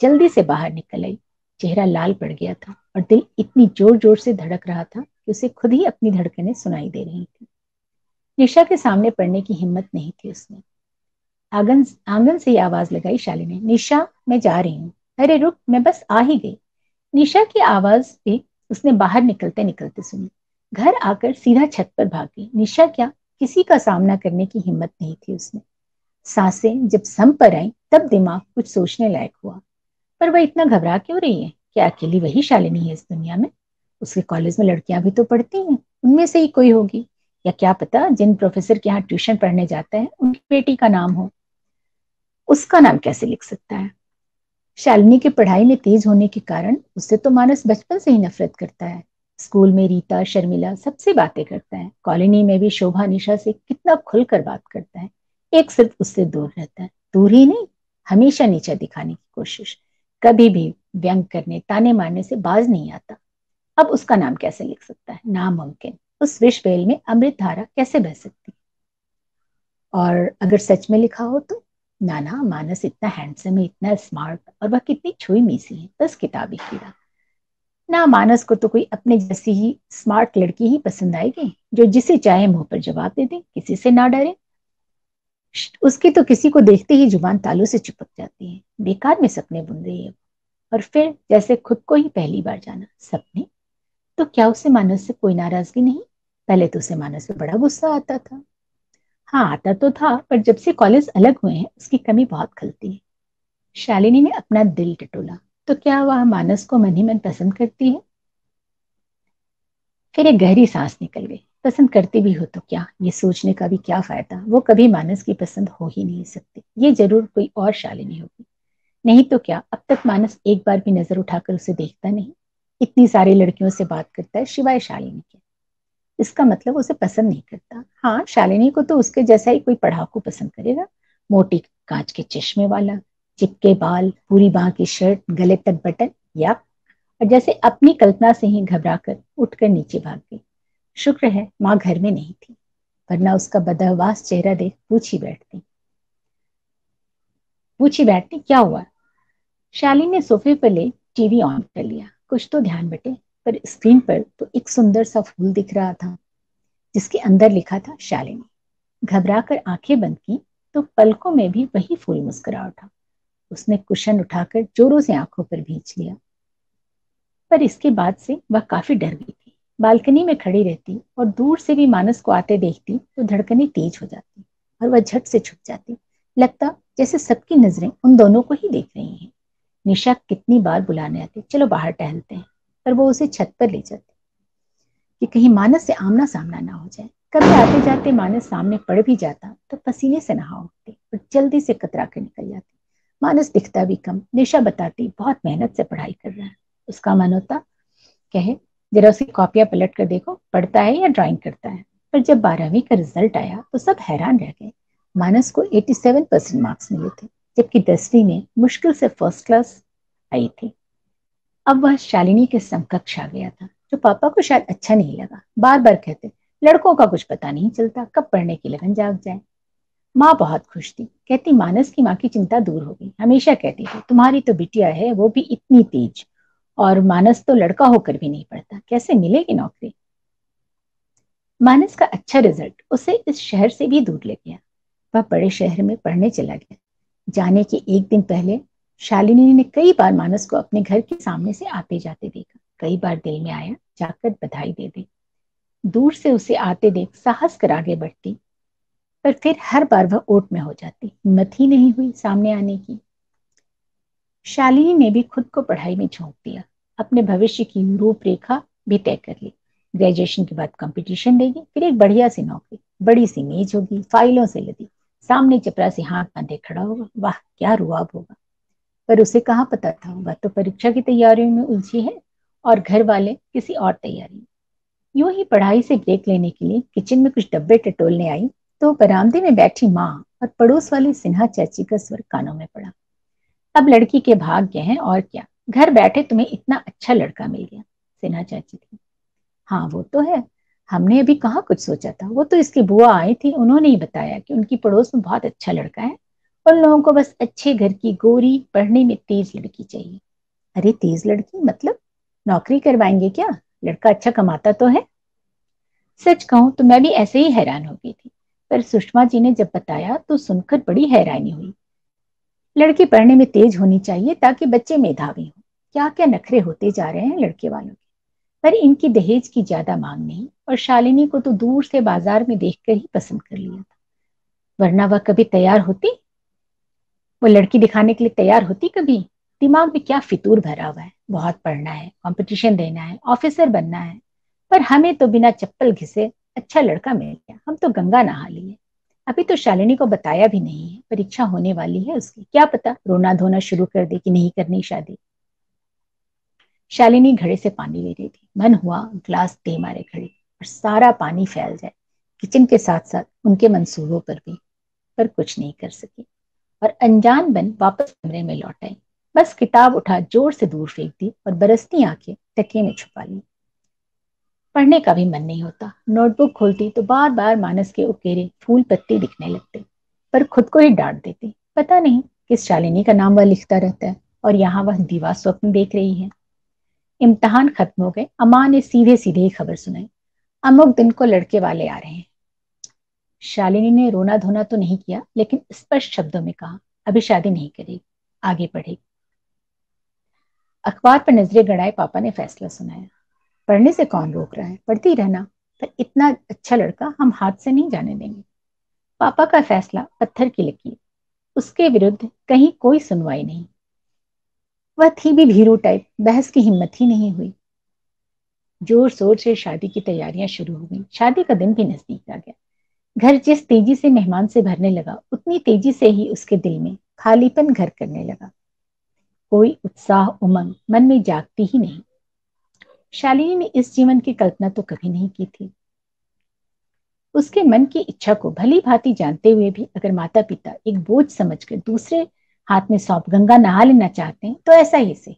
जल्दी से बाहर निकल आई। चेहरा लाल पड़ गया था और दिल इतनी जोर जोर से धड़क रहा था कि उसे खुद ही अपनी धड़कनें सुनाई दे रही थी। निशा के सामने पड़ने की हिम्मत नहीं थी उसने। आंगन आंगन से आवाज लगाई शालिनी, निशा मैं जा रही हूँ। अरे रुक, मैं बस आ ही गई। निशा की आवाज भी उसने बाहर निकलते निकलते सुनी। घर आकर सीधा छत पर भागी। निशा क्या, किसी का सामना करने की हिम्मत नहीं थी उसमें। सांसें जब सम पर आई तब दिमाग कुछ सोचने लायक हुआ। पर वह इतना घबरा क्यों रही है? क्या अकेली वही शालिनी है इस दुनिया में? उसके कॉलेज में लड़कियां भी तो पढ़ती हैं, उनमें से ही कोई होगी। या क्या पता जिन प्रोफेसर के यहाँ ट्यूशन पढ़ने जाता है उनकी बेटी का नाम हो। उसका नाम कैसे लिख सकता है? शालिनी की पढ़ाई में तेज होने के कारण उससे तो मानस बचपन से ही नफरत करता है। स्कूल में रीता, शर्मिला सबसे बातें करता है। कॉलोनी में भी शोभा निशा से कितना खुलकर बात करता है। एक सिर्फ उससे दूर रहता है। दूर ही नहीं, हमेशा नीचा दिखाने की कोशिश। कभी भी व्यंग करने, ताने मारने से बाज नहीं आता। अब उसका नाम कैसे लिख सकता है? नामुमकिन। उस विष वेल में अमृत धारा कैसे बह सकती? और अगर सच में लिखा हो तो? ना, मानस इतना हैंडसम है, इतना स्मार्ट, और वह कितनी छुई मीसी है, बस किताबी कीड़ा। ना, मानस को तो कोई अपने जैसी ही स्मार्ट लड़की ही पसंद आएगी जो जिसे चाहे मुंह पर जवाब दे दे, किसी से ना डरे। उसकी तो किसी को देखते ही जुबान तालू से चिपक जाती है। बेकार में सपने बुन रही है। और फिर जैसे खुद को ही पहली बार जाना। सपने? तो क्या उसे मानस से कोई नाराजगी नहीं? पहले तो उसे मानस पे बड़ा गुस्सा आता था। हाँ, आता तो था, पर जब से कॉलेज अलग हुए हैं उसकी कमी बहुत खलती है। शालिनी ने अपना दिल टटोला। तो क्या वह मानस को मन ही मन पसंद करती है? फिर एक गहरी सांस निकल गई। पसंद करती भी हो तो क्या, ये सोचने का भी क्या फायदा? वो कभी मानस की पसंद हो ही नहीं सकती। ये जरूर कोई और शालिनी होगी। नहीं तो क्या, अब तक मानस एक बार भी नजर उठाकर उसे देखता नहीं। इतनी सारी लड़कियों से बात करता है सिवाय शालिनी के। इसका मतलब उसे पसंद नहीं करता। हाँ, शालिनी को तो उसके जैसा ही कोई पढ़ाकू पसंद करेगा। मोटी कांच के चश्मे वाला, चिपके बाल, पूरी बांह की शर्ट, गले तक बटन। या और जैसे अपनी कल्पना से ही घबरा कर उठकर नीचे भाग गई। शुक्र है माँ घर में नहीं थी, वरना उसका बदहवास चेहरा देख पूछी बैठती क्या हुआ। शालिनी ने सोफे पर ले टीवी ऑन कर लिया। कुछ तो ध्यान बटे, पर स्क्रीन पर तो एक सुंदर सा फूल दिख रहा था जिसके अंदर लिखा था शालिनी। घबरा कर आंखें बंद की तो पलकों में भी वही फूल मुस्कुरा उठा। उसने कुशन उठाकर जोरों से आंखों पर भींच लिया। पर इसके बाद से वह काफी डर गई थी। बालकनी में खड़ी रहती और दूर से भी मानस को आते देखती तो धड़कनें तेज हो जाती और वह झट से छुप जाती। लगता जैसे सबकी नजरें उन दोनों को ही देख रही हैं। निशा कितनी बार बुलाने आती, चलो बाहर टहलते हैं, पर वो उसे छत पर ले जाती कि कहीं मानस से आमना सामना ना हो जाए। कभी आते जाते मानस सामने पड़ भी जाता तो पसीने से नहा उठती और जल्दी से कतरा कर निकल जाती। मानस दिखता भी कम। निशा बताती बहुत मेहनत से पढ़ाई कर रहा है। उसका मन होता कहे जरा उसकी कॉपियां पलट कर देखो, पढ़ता है या ड्राइंग करता है। पर जब 12वीं का रिजल्ट आया तो सब हैरान रह गए। मानस को 87% मार्क्स मिले थे, जबकि 10वीं में मुश्किल से फर्स्ट क्लास आई थी। अब वह शालिनी के समकक्ष आ गया था, जो पापा को शायद अच्छा नहीं लगा। बार बार कहते लड़कों का कुछ पता नहीं चलता, कब पढ़ने की लगन जाग जाए। माँ बहुत खुश थी, कहती मानस की माँ की चिंता दूर हो गई। हमेशा कहती थी तुम्हारी तो बिटिया है, वो भी इतनी तेज, और मानस तो लड़का होकर भी नहीं पढ़ता, कैसे मिलेगी नौकरी। मानस का अच्छा रिजल्ट उसे इस शहर से भी दूर ले गया। वह बड़े शहर में पढ़ने चला गया। जाने के एक दिन पहले शालिनी ने कई बार मानस को अपने घर के सामने से आते जाते देखा। कई बार दिल में आया जाकर बधाई दे दे। दूर से उसे आते देख साहस कर आगे बढ़ती, पर फिर हर बार वह ओट में हो जाती। हिम्मत ही नहीं हुई सामने आने की। शालिनी ने भी खुद को पढ़ाई में झोंक दिया। अपने भविष्य की रूपरेखा भी तय कर ली। ग्रेजुएशन के बाद कंपटीशन देगी, फिर एक बढ़िया सी नौकरी, बड़ी सी मेज होगी, फाइलों से लदी, सामने चपरासी हाथ बांधे खड़ा होगा। वाह क्या रुआब होगा। पर उसे कहाँ पता था वह तो परीक्षा की तैयारियों में उलझी है और घर वाले किसी और तैयारी में। यूं ही पढ़ाई से ब्रेक लेने के लिए किचन में कुछ डब्बे टटोलने आई तो बरामदे में बैठी माँ और पड़ोस वाली सिन्हा चाची का स्वर कानों में पड़ा। अब लड़की के भाग्य हैं और क्या, घर बैठे तुम्हें इतना अच्छा लड़का मिल गया। सिन्हा चाची थी। हाँ वो तो है, हमने अभी कहाँ कुछ सोचा था। वो तो इसकी बुआ आई थी, उन्होंने ही बताया कि उनकी पड़ोस में बहुत अच्छा लड़का है उन लोगों को बस अच्छे घर की गोरी पढ़ने में तेज लड़की चाहिए। अरे तेज लड़की मतलब नौकरी करवाएंगे क्या? लड़का अच्छा कमाता तो है। सच कहूं तो मैं भी ऐसे ही हैरान हो गई थी, पर सुषमा जी ने जब बताया तो सुनकर बड़ी हैरानी हुई। लड़की पढ़ने में तेज होनी चाहिए ताकि बच्चे मेधावी हों। क्या क्या नखरे होते जा रहे हैं लड़के वालों के। पर इनकी दहेज की ज्यादा मांग नहीं, और शालिनी को तो दूर से बाजार में देखकर ही पसंद कर लिया था, वरना वह कभी तैयार होती? वो लड़की दिखाने के लिए तैयार होती कभी? दिमाग में क्या फितूर भरा हुआ है, बहुत पढ़ना है, कंपटीशन देना है, ऑफिसर बनना है। पर हमें तो बिना चप्पल घिसे अच्छा लड़का मिल गया, हम तो गंगा नहा लिए। अभी तो शालिनी को बताया भी नहीं है, परीक्षा होने वाली है उसकी, क्या पता रोना धोना शुरू कर दे कि नहीं करनी शादी। शालिनी घड़े से पानी ले रही थी, मन हुआ ग्लास दे मारे घड़े और सारा पानी फैल जाए किचन के साथ साथ उनके मंसूबों पर भी। पर कुछ नहीं कर सकी और अनजान बन वापस कमरे में लौट आई। बस किताब उठा जोर से दूर फेंक दी और बरसती आंखें तकिए में छुपा ली। पढ़ने का भी मन नहीं होता। नोटबुक खोलती तो बार बार मानस के उकेरे फूल पत्ते दिखने लगते, पर खुद को ही डांट देती। पता नहीं किस शालिनी का नाम वह लिखता रहता है और यहाँ वह दीवा स्वप्न देख रही है। इम्तिहान खत्म हो गए। अम्मा ने सीधे सीधे ही खबर सुनाई, अमुक दिन को लड़के वाले आ रहे हैं। शालिनी ने रोना धोना तो नहीं किया, लेकिन स्पष्ट शब्दों में कहा, अभी शादी नहीं करेगी, आगे बढ़ेगी। अखबार पर नजरें गड़ाए पापा ने फैसला सुनाया, पढ़ने से कौन रोक रहा है, पढ़ती रहना, पर इतना अच्छा लड़का हम हाथ से नहीं जाने देंगे। पापा का फैसला पत्थर की लकीर, उसके विरुद्ध कहीं कोई सुनवाई नहीं। वह थी भी भीरू टाइप, बहस की हिम्मत ही नहीं हुई। जोर शोर से शादी की तैयारियां शुरू हो गई। शादी का दिन भी नजदीक आ गया। घर जिस तेजी से मेहमान से भरने लगा, उतनी तेजी से ही उसके दिल में खालीपन घर करने लगा। कोई उत्साह उमंग मन में जागती ही नहीं। शालिनी ने इस जीवन की कल्पना तो कभी नहीं की थी। उसके मन की इच्छा को भली भांति जानते हुए भी अगर माता पिता एक बोझ समझकर दूसरे हाथ में सौंप गंगा नहा लेना चाहते हैं तो ऐसा ही सही।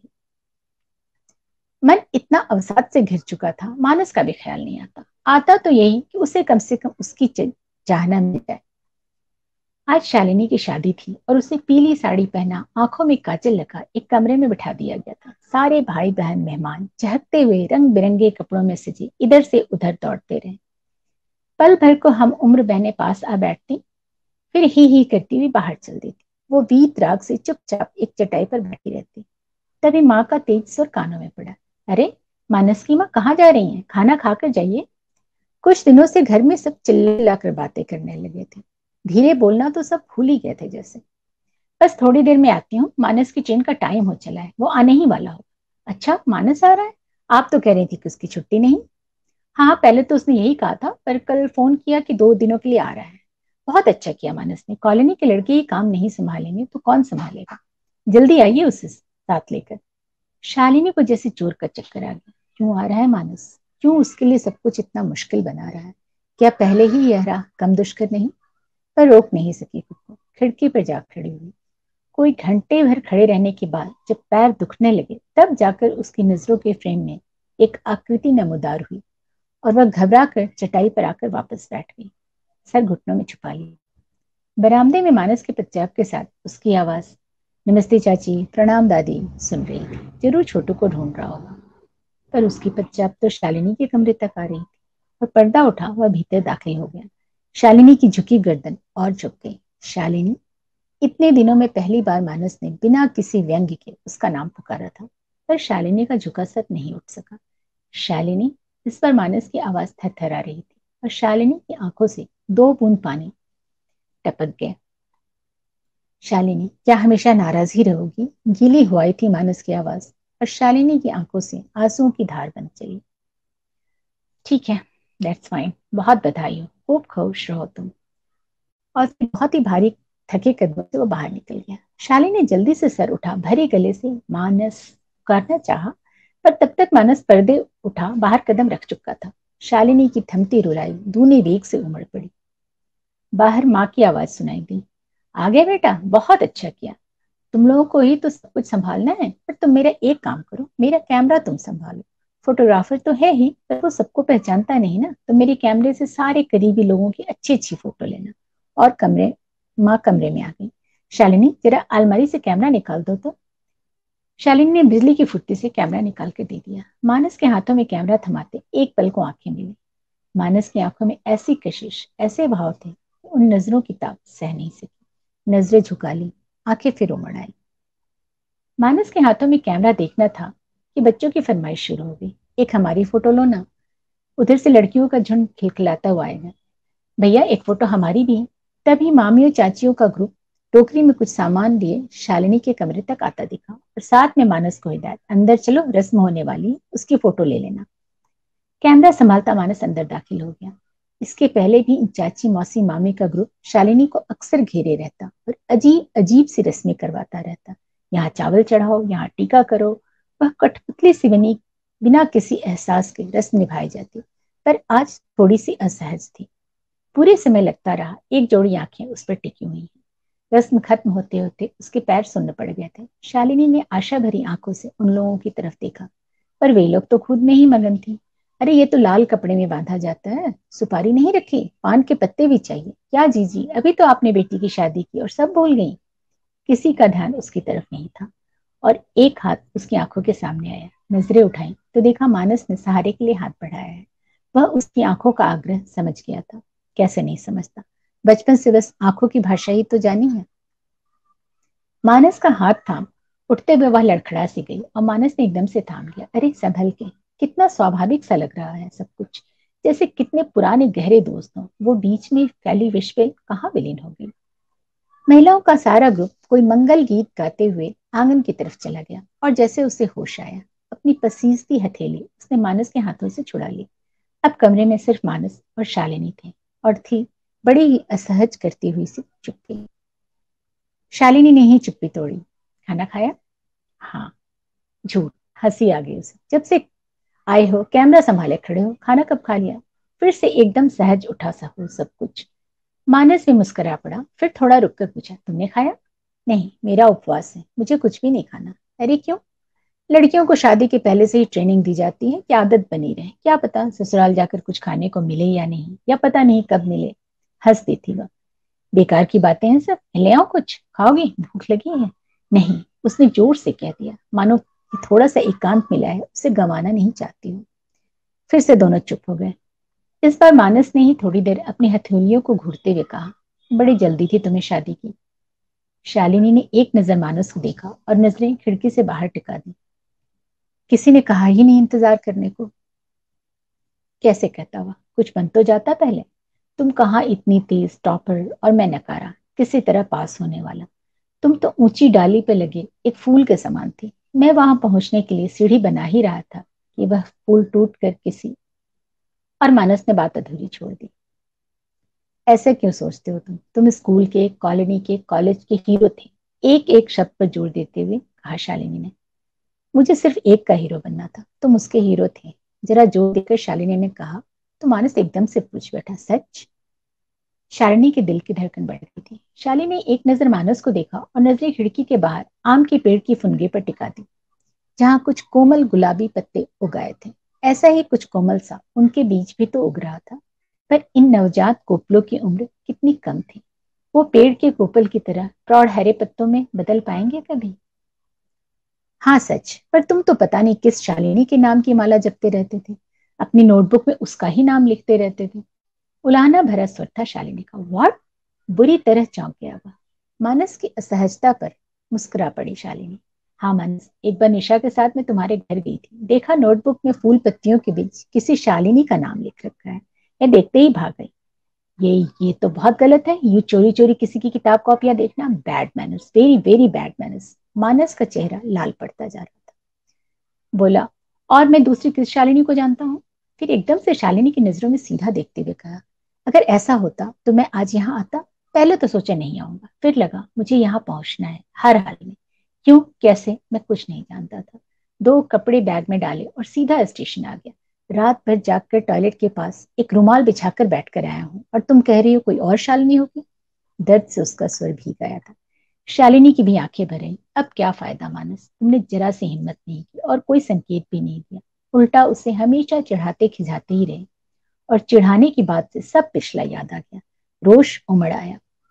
मन इतना अवसाद से घिर चुका था, मानस का भी ख्याल नहीं आता। आता तो यही कि उसे कम से कम उसकी चाहना मिल जाए। आज शालिनी की शादी थी और उसे पीली साड़ी पहना, आंखों में काजल लगा एक कमरे में बिठा दिया गया था। सारे भाई बहन मेहमान चहकते हुए रंग बिरंगे कपड़ों में सजे इधर से उधर दौड़ते रहे। पल भर को हम उम्र बहने पास आ बैठती, फिर ही करती हुई बाहर चल देती। वो वीत राग से चुपचाप एक चटाई पर बैठी रहती। तभी माँ का तेज स्वर कानों में पड़ा, अरे मानस की माँ कहाँ जा रही हैं, खाना खाकर जाइए। कुछ दिनों से घर में सब चिल्लाकर बातें करने लगे थे। धीरे बोलना तो सब भूल ही गए थे जैसे। बस थोड़ी देर में आती हूँ, मानस की ट्रेन का टाइम हो चला है, वो आने ही वाला हो। अच्छा मानस आ रहा है? आप तो कह रही थी कि उसकी छुट्टी नहीं। हाँ पहले तो उसने यही कहा था, पर कल फोन किया कि 2 दिनों के लिए आ रहा है। बहुत अच्छा किया मानस ने, कॉलोनी के लड़के ही काम नहीं संभालेंगे तो कौन संभालेगा। जल्दी आइए उसे साथ लेकर। शालिनी को जैसे चोर का चक्कर आ गया। क्यों आ रहा है मानस? क्यों उसके लिए सब कुछ इतना मुश्किल बना रहा है? क्या पहले ही यह राह कम दुष्कर नहीं? पर रोक नहीं सकी खुद को, खिड़की पर जा खड़ी हुई। कोई घंटे भर खड़े रहने के बाद जब पैर दुखने लगे, तब जाकर उसकी नजरों के फ्रेम में एक आकृति नमूदार हुई और वह घबरा कर चटाई पर आकर वापस बैठ गई, सर घुटनों में छुपा लिया। बरामदे में मानस के पदचाप के साथ उसकी आवाज, नमस्ते चाची, प्रणाम दादी, सुन रही थी। जरूर छोटू को ढूंढ रहा होगा। पर उसकी पदचाप तो शालिनी के कमरे तक आ रही थी और पर्दा उठा वह भीतर दाखिल हो गया। शालिनी की झुकी गर्दन और झुक गई। शालिनी। इतने दिनों में पहली बार मानस ने बिना किसी व्यंग्य के उसका नाम पुकारा था, पर शालिनी का झुका सर नहीं उठ सका। शालिनी। इस पर मानस की आवाज थरथरा रही थी और शालिनी की आंखों से 2 बूंद पानी टपक गए। शालिनी, क्या हमेशा नाराज ही रहोगी? गीली हुई थी मानस की आवाज और शालिनी की आंखों से आंसुओं की धार बन चली। ठीक है, दैट्स फाइन, बहुत बधाई हो, खूब खुश रहो तुम। और फिर बहुत ही भारी थके कदमों से वो बाहर निकल गया। शालिनी ने जल्दी से सर उठा, भरे गले से मानस पुकारना चाहा, पर तब तक मानस पर्दे उठा बाहर कदम रख चुका था। शालिनी की थमती रुलाई दूनी वेग से उमड़ पड़ी। बाहर माँ की आवाज सुनाई दी, आ गया बेटा, बहुत अच्छा किया। तुम लोगों को ही तो सब कुछ संभालना है, पर तुम मेरा एक काम करो, मेरा कैमरा तुम संभालो। फोटोग्राफर तो है ही, पर वो सबको पहचानता नहीं ना, तो मेरे कैमरे से सारे करीबी लोगों की अच्छी अच्छी फोटो लेना। और माँ कमरे में आ गई। शालिनी जरा अलमारी से कैमरा निकाल दो तो। शालिनी ने बिजली की फुर्ती से कैमरा निकाल कर दे दिया। मानस के हाथों में कैमरा थमाते एक पल को आंखें मिली। मानस की आंखों में ऐसी कशिश, ऐसे भाव थे, उन नजरों की ताप सह नहीं सकी। नजरें झुका ली, आंखें फिर उमड़ आई। मानस के हाथों में कैमरा देखना था कि बच्चों की फरमाइश शुरू हो गई। एक हमारी फोटो लो ना। उधर से लड़कियों का झुंड खिलखिलाता हुआ आएगा। भैया एक फोटो हमारी भी। तभी मामियों चाचियों का ग्रुप टोकरी में कुछ सामान लिए शालिनी के कमरे तक आता दिखा और साथ में मानस को हिदायत, अंदर चलो, रस्म होने वाली, उसकी फोटो ले लेना। कैमरा संभालता मानस अंदर दाखिल हो गया। इसके पहले भी चाची, मौसी, मामी का ग्रुप शालिनी को अक्सर घेरे रहता और अजीब अजीब सी रस्में करवाता रहता। यहाँ चावल चढ़ाओ, यहाँ टीका करो। वह कठपुतली सी बनी बिना किसी एहसास के रस्म निभाई जाती, पर आज थोड़ी सी असहज थी। पूरे समय लगता रहा एक जोड़ी आंखें उस पर टिकी हुई हैं। रस्म खत्म होते होते उसके पैर सुन्न पड़ गए थे। शालिनी ने आशा भरी आंखों से उन लोगों की तरफ देखा, पर वे लोग तो खुद में ही मगन थी। अरे ये तो लाल कपड़े में बांधा जाता है, सुपारी नहीं रखी, पान के पत्ते भी चाहिए। क्या जीजी, अभी तो आपने बेटी की शादी की और सब भूल गई। किसी का ध्यान उसकी तरफ नहीं था और एक हाथ उसकी आंखों के सामने आया। नजरें उठाई तो देखा मानस ने सहारे के लिए हाथ बढ़ाया है। वह उसकी आंखों का आग्रह समझ गया था। कैसे नहीं समझता, बचपन से बस आंखों की भाषा ही तो जानी है। मानस का हाथ थाम उठते हुए वह लड़खड़ा सी गई और मानस ने एकदम से थाम लिया। अरे संभल के, कितना स्वाभाविक सा लग रहा है सब कुछ, जैसे कितने पुराने गहरे दोस्त हों। वो बीच में फैली विश्व कहाँ विलीन हो गई। महिलाओं का सारा ग्रुप कोई मंगल गीत गाते हुए आंगन की तरफ चला गया और जैसे उसे होश आया, अपनी पसीजती हथेली उसने मानस के हाथों से छुड़ा ली। अब कमरे में सिर्फ मानस और शालिनी थे और थी बड़ी ही असहज करती हुई सी चुप्पी। शालिनी ने ही चुप्पी तोड़ी। खाना खाया? हाँ। झूठ। हंसी आ गई उसे। जब से आए हो कैमरा संभाले खड़े हो, खाना कब खा लिया? फिर से एकदम सहज उठा सा हो सब कुछ। मानस भी मुस्कुरा पड़ा, फिर थोड़ा रुककर पूछा, तुमने खाया? नहीं, मेरा उपवास है, मुझे कुछ भी नहीं खाना। अरे क्यों? लड़कियों को शादी के पहले से ही ट्रेनिंग दी जाती है कि आदत बनी रहे, क्या पता ससुराल जाकर कुछ खाने को मिले या नहीं, या पता नहीं कब मिले। हंस दी थी वह। बेकार की बातें हैं सब, ले आओ कुछ, खाओगी? भूख लगी है? नहीं, उसने जोर से कह दिया, मानो कि थोड़ा सा एकांत मिला है, उसे गंवाना नहीं चाहती हूँ। फिर से दोनों चुप हो गए। इस बार मानस ने ही थोड़ी देर अपनी हथेलियों को घूरते हुए कहा, बड़ी जल्दी थी तुम्हें शादी की। शालिनी ने एक नजर मानस को देखा और नजरें खिड़की से बाहर टिका दी। किसी ने कहा ही नहीं इंतजार करने को। कैसे कहता हुआ, कुछ बन तो जाता पहले। तुम कहाँ इतनी तेज टॉपर और मैं नकारा, किसी तरह पास होने वाला। तुम तो ऊंची डाली पे लगे एक फूल के समान थी। मैं वहां पहुंचने के लिए सीढ़ी बना ही रहा था कि वह फूल टूट कर किसी। और मानस ने बात अधूरी छोड़ दी। ऐसे क्यों सोचते हो तुम स्कूल के, कॉलोनी के, कॉलेज के हीरो थे। एक एक शब्द पर जोर देते हुए कहा शालिनी ने। मुझे सिर्फ एक का हीरो बनना था, तुम उसके हीरो थे। जरा जोर देकर शालिनी ने कहा। तो मानस एकदम से पूछ बैठा, सच? शालिनी के दिल की धड़कन बढ़ गई थी। शालिनी ने एक नजर मानस को देखा और नजरें खिड़की के बाहर आम के पेड़ की फुनगे पर टिका दी, जहां कुछ कोमल गुलाबी पत्ते उगाए थे। ऐसा ही कुछ कोमल सा उनके बीच भी तो उग रहा था, पर इन नवजात कोपलों की उम्र कितनी कम थी। वो पेड़ के कोपल की तरह प्रौढ़ हरे पत्तों में बदल पाएंगे कभी? हाँ सच, पर तुम तो पता नहीं किस शालिनी के नाम की माला जपते रहते थे, अपनी नोटबुक में उसका ही नाम लिखते रहते थे। उलाहना भरा स्वर था शालिनी का। व्हाट? बुरी तरह चौंक गया वह। मानस की असहजता पर मुस्कुरा पड़ी शालिनी। हाँ मानस, एक बार निशा के साथ मैं तुम्हारे घर गई थी, देखा नोटबुक में फूल पत्तियों के बीच किसी शालिनी का नाम लिख रखा है। मैं देखते ही भाग गई। ये तो बहुत गलत है, यू चोरी चोरी किसी की किताब कॉपियां देखना। Bad manners, very very bad manners. Manas का चेहरा लाल पड़ता जा रहा था। बोला, और मैं दूसरी किस शालिनी को जानता हूँ? फिर एकदम से शालिनी की नजरों में सीधा देखते हुए कहा, अगर ऐसा होता तो मैं आज यहाँ आता। पहले तो सोचा नहीं आऊंगा, फिर लगा मुझे यहाँ पहुंचना है हर हाल में। क्यों कैसे मैं कुछ नहीं जानता था। दो कपड़े बैग में डाले और सीधा स्टेशन आ गया। रात भर जागकर टॉयलेट के पास एक रुमाल बिछाकर बैठ कर आया हूँ और तुम कह रही हो कोई और शालिनी होगी। दर्द से उसका स्वर भीग गया था। शालिनी की भी आंखें भर आई। अब क्या फायदा मानस, तुमने जरा सी हिम्मत नहीं की और कोई संकेत भी नहीं दिया, उल्टा उसे हमेशा चिढ़ाते खिजाते ही रहे। और चिढ़ाने की बात से सब पिछला याद आ गया। रोष उमड़ आया।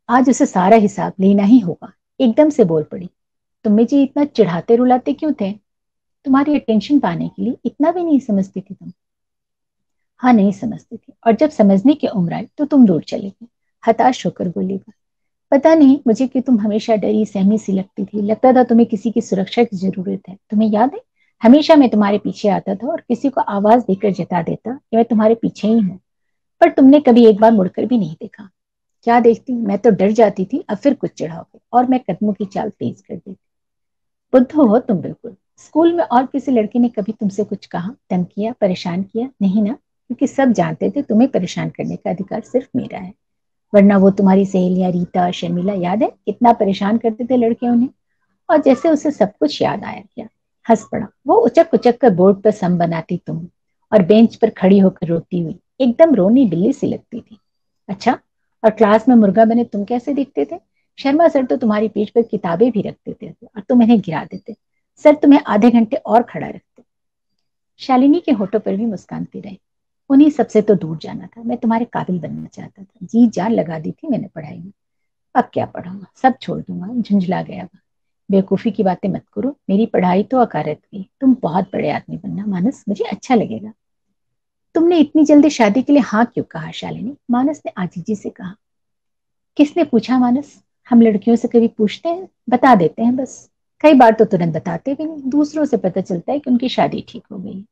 आज उसे सारा हिसाब लेना ही होगा। एकदम से बोल पड़ी। तुम मुझे इतना चिढ़ाते रुलाते क्यों थे? तुम्हारी अटेंशन पाने के लिए इतना भी नहीं समझती थी तुम? हाँ, नहीं समझती थी, और जब समझने की उम्र आई तो तुम दूर चले गए। हताश होकर बोली वह। पता नहीं मुझे कि तुम हमेशा डरी सहमी सी लगती थी। लगता था तुम्हें किसी की सुरक्षा की जरूरत है। तुम्हें याद है, हमेशा मैं तुम्हारे पीछे आता था और किसी को आवाज देकर जता देता कि मैं तुम्हारे पीछे ही हूँ। पर तुमने कभी एक बार मुड़कर भी नहीं देखा। क्या देखती, मैं तो डर जाती थी, अब फिर कुछ चढ़ाओगे और मैं कदमों की चाल तेज कर देती। बुद्ध हो तुम बिल्कुल। स्कूल में और किसी लड़के ने कभी तुमसे कुछ कहा, तंग किया, परेशान किया? नहीं ना, क्योंकि सब जानते थे तुम्हें परेशान करने का अधिकार सिर्फ मेरा है। वरना वो तुम्हारी सहेलियां रीता शर्मिला, याद है कितना परेशान करते थे लड़के उन्हें? और जैसे उसे सब कुछ याद आया क्या, हंस पड़ा। वो उचक उचक कर बोर्ड पर सम बनाती तुम, और बेंच पर खड़ी होकर रोती हुई, एकदम रोनी बिल्ली सी लगती थी। अच्छा, और क्लास में मुर्गा बने तुम कैसे दिखते थे? शर्मा सर तो तुम्हारी पीठ पर किताबें भी रख देते थे और तुम इन्हें गिरा देते। सर तुम्हें आधे घंटे और खड़ा रखते। शालिनी के होठों पर भी मुस्कानती रही। उन्हीं सबसे तो दूर जाना था। मैं तुम्हारे काबिल बनना चाहता था, जी जान लगा दी थी मैंने पढ़ाई में। अब क्या पढ़ूंगा, सब छोड़ दूंगा, झुंझला गया वह। बेवकूफी की बातें मत करो, मेरी पढ़ाई तो अकारत गई। तुम बहुत बड़े आदमी बनना मानस, मुझे अच्छा लगेगा। तुमने इतनी जल्दी शादी के लिए हाँ क्यों कहा शालिनी? मानस ने आजीजी से कहा। किसने पूछा मानस? हम लड़कियों से कभी पूछते हैं? बता देते हैं बस। कई बार तो तुरंत बताते भी नहीं, दूसरों से पता चलता है कि उनकी शादी ठीक हो गई।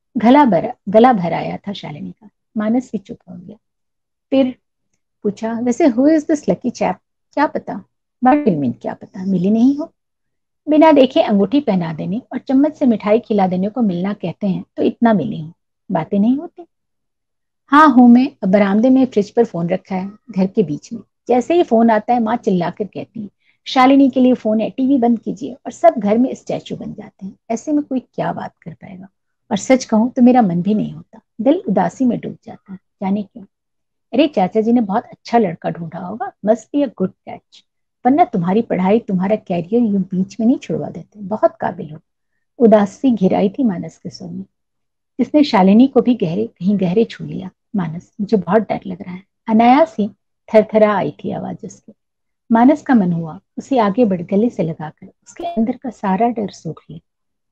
गला भर आया था शालिनी का। मानस भी चुप हो गया। फिर पूछा, वैसे who is this lucky chap? क्या पता? बट मीन क्या पता, मिली नहीं हो? बिना देखे अंगूठी पहना देने और चम्मच से मिठाई खिला देने को मिलना कहते हैं तो इतना मिली हूँ, बातें नहीं होती। हाँ हूं मैं। बरामदे में फ्रिज पर फोन रखा है, घर के बीच में। जैसे ही फोन आता है माँ चिल्लाकर कहती है, शालिनी के लिए फोन है, टीवी बंद कीजिए, और सब घर में स्टैचू बन जाते हैं। ऐसे में कोई क्या बात कर पाएगा? और सच कहूं तो मेरा मन भी नहीं होता, दिल उदासी में डूब जाता है, जाने क्यों। अरे चाचा जी ने बहुत अच्छा लड़का ढूंढा होगा, must be a good catch. वरना तुम्हारी पढ़ाई तुम्हारा कैरियर यूं बीच में नहीं छुड़वा देते, बहुत काबिल हो। उदासी घिराई थी मानस के स्वर में, जिसने शालिनी को भी गहरे कहीं गहरे छू लिया। मानस, मुझे बहुत डर लग रहा है। अनायास ही थरथरा आई थी आवाज उसकी। मानस का मन हुआ उसे आगे बढ़ गले से लगाकर उसके अंदर का सारा डर सूख लिया।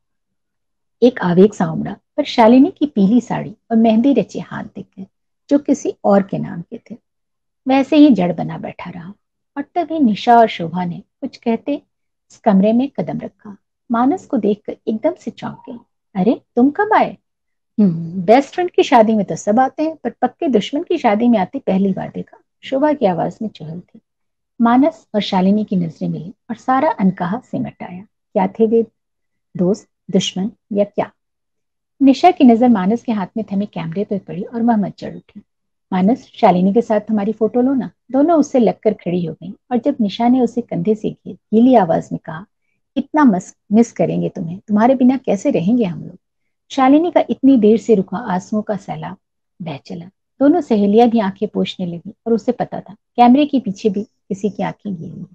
एक आवेग सा उमड़ा, पर शालिनी की पीली साड़ी और मेहंदी रचे हाथ दिख गए, जो किसी और के नाम के थे। वैसे ही जड़ बना बैठा रहा। और तभी निशा और शोभा ने कुछ कहते इस कमरे में कदम रखा। मानस को देखकर एकदम से चौंक गई। अरे तुम कब आए? बेस्ट फ्रेंड की शादी में तो सब आते हैं, पर पक्के दुश्मन की शादी में आते पहली बार देखा। शोभा की आवाज में चुहल थी। मानस और शालिनी की नजरें मिली और सारा अनकहा सिमट आया। क्या थे वे, दोस्त, दुश्मन, या क्या? निशा की नजर मानस के हाथ में थमे कैमरे पर पड़ी और वह मचल उठी। मानस, शालिनी के साथ हमारी फोटो लो ना। दोनों उससे लगकर खड़ी हो गई, और जब निशा ने उसे कंधे से गीली आवाज में कहा, इतना मिस करेंगे तुम्हें, तुम्हारे बिना कैसे रहेंगे हम लोग। शालिनी का इतनी देर से रुका आंसुओं का सैलाब बह चला। दोनों सहेलियां भी आंखें पोंछने लगी, और उसे पता था कैमरे के पीछे भी किसी की आंखें गीली हैं।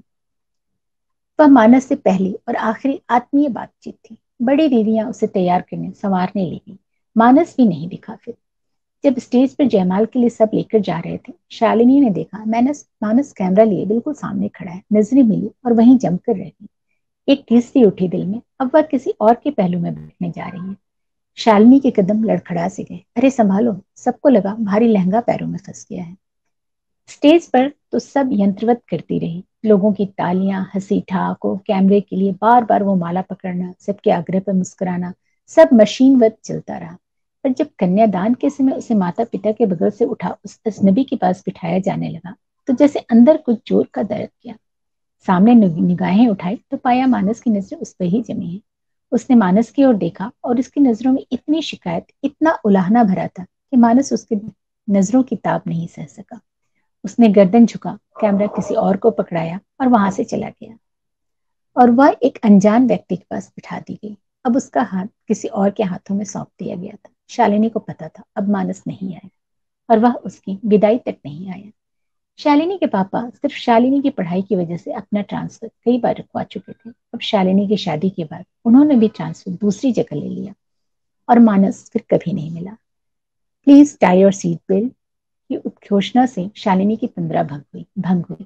वह मानस से पहली और आखिरी आत्मीय बातचीत थी। बड़ी दीदियां उसे तैयार करने संवारने लगी। मानस भी नहीं दिखा। फिर जब स्टेज पर जयमाल के लिए सब लेकर जा रहे थे, शालिनी ने देखा मानस मानस कैमरा लिए बिल्कुल सामने खड़ा है। नजरें मिली और वहीं जमकर रह गई। एक टीस उठी दिल में, अब वह किसी और के पहलू में बैठने जा रही है। शालिनी के कदम लड़खड़ा से गए। अरे संभालो, सबको लगा भारी लहंगा पैरों में फंस गया है। स्टेज पर तो सब यंत्रवत करती रही। लोगों की तालियां, हंसी ठहाकों, कैमरे के लिए बार बार वो माला पकड़ना, सबके आग्रह पर मुस्कुराना, सब मशीनवत चलता रहा। पर जब कन्यादान के समय उसे माता पिता के बगल से उठा उस अजनबी के पास बिठाया जाने लगा, तो जैसे अंदर कुछ जोर का दर्द किया। सामने निगाहें उठाई तो पाया मानस की नजरें उस पर ही जमी है। उसने मानस की ओर देखा और उसकी नजरों में इतनी शिकायत, इतना उलाहना भरा था कि मानस उसकी नजरों की ताब नहीं सह सका। उसने गर्दन झुका, कैमरा किसी और को पकड़ाया और वहां से चला गया। और वह एक अनजान व्यक्ति के पास बिठा दी गई। अब उसका हाथ किसी और के हाथों में सौंप दिया गया था। शालिनी को पता था अब मानस नहीं आएगा, और वह उसकी विदाई तक नहीं आया। शालिनी के पापा सिर्फ शालिनी की पढ़ाई की वजह से अपना ट्रांसफर कई बार रुकवा चुके थे। अब शालिनी की शादी के बाद उन्होंने भी ट्रांसफर दूसरी जगह ले लिया, और मानस फिर कभी नहीं मिला। Please tie your seat belt की उद्घोषणा से शालिनी की तंद्रा भंग हुई।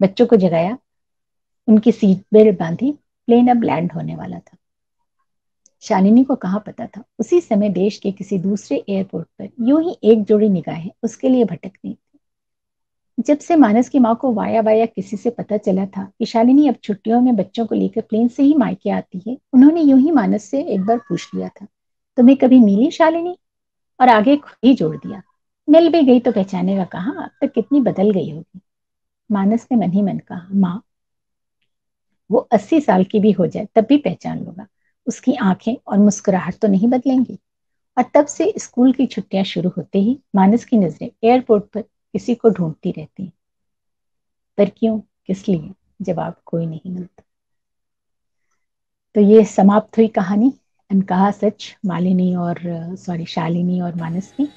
बच्चों को जगाया, उनकी सीट बेल्ट बांधी, प्लेन अब लैंड होने वाला था। शालिनी को कहाँ पता था, उसी समय देश के किसी दूसरे एयरपोर्ट पर यूं ही एक जोड़ी निगाहें उसके लिए भटक रही थी। जब से मानस की माँ को वाया वाया किसी से पता चला था कि शालिनी अब छुट्टियों में बच्चों को लेकर प्लेन से ही मायके आती है, उन्होंने यूं ही मानस से एक बार पूछ लिया था, तुम्हें कभी मिली शालिनी? और आगे खुद ही जोड़ दिया, मिल भी गई तो पहचानेगा कहाँ, अब तक कितनी बदल गई होगी। मानस ने मन ही मन कहा, माँ वो 80 साल की भी हो जाए तब भी पहचान लूंगा, उसकी आंखें और मुस्कुराहट तो नहीं बदलेंगी। और तब से स्कूल की छुट्टियां शुरू होते ही मानस की नजरें एयरपोर्ट पर किसी को ढूंढती रहती हैं। पर क्यों, किस लिए, जवाब कोई नहीं मिलता। तो ये समाप्त हुई कहानी अनकहा सच, मालिनी और शालिनी और मानस की।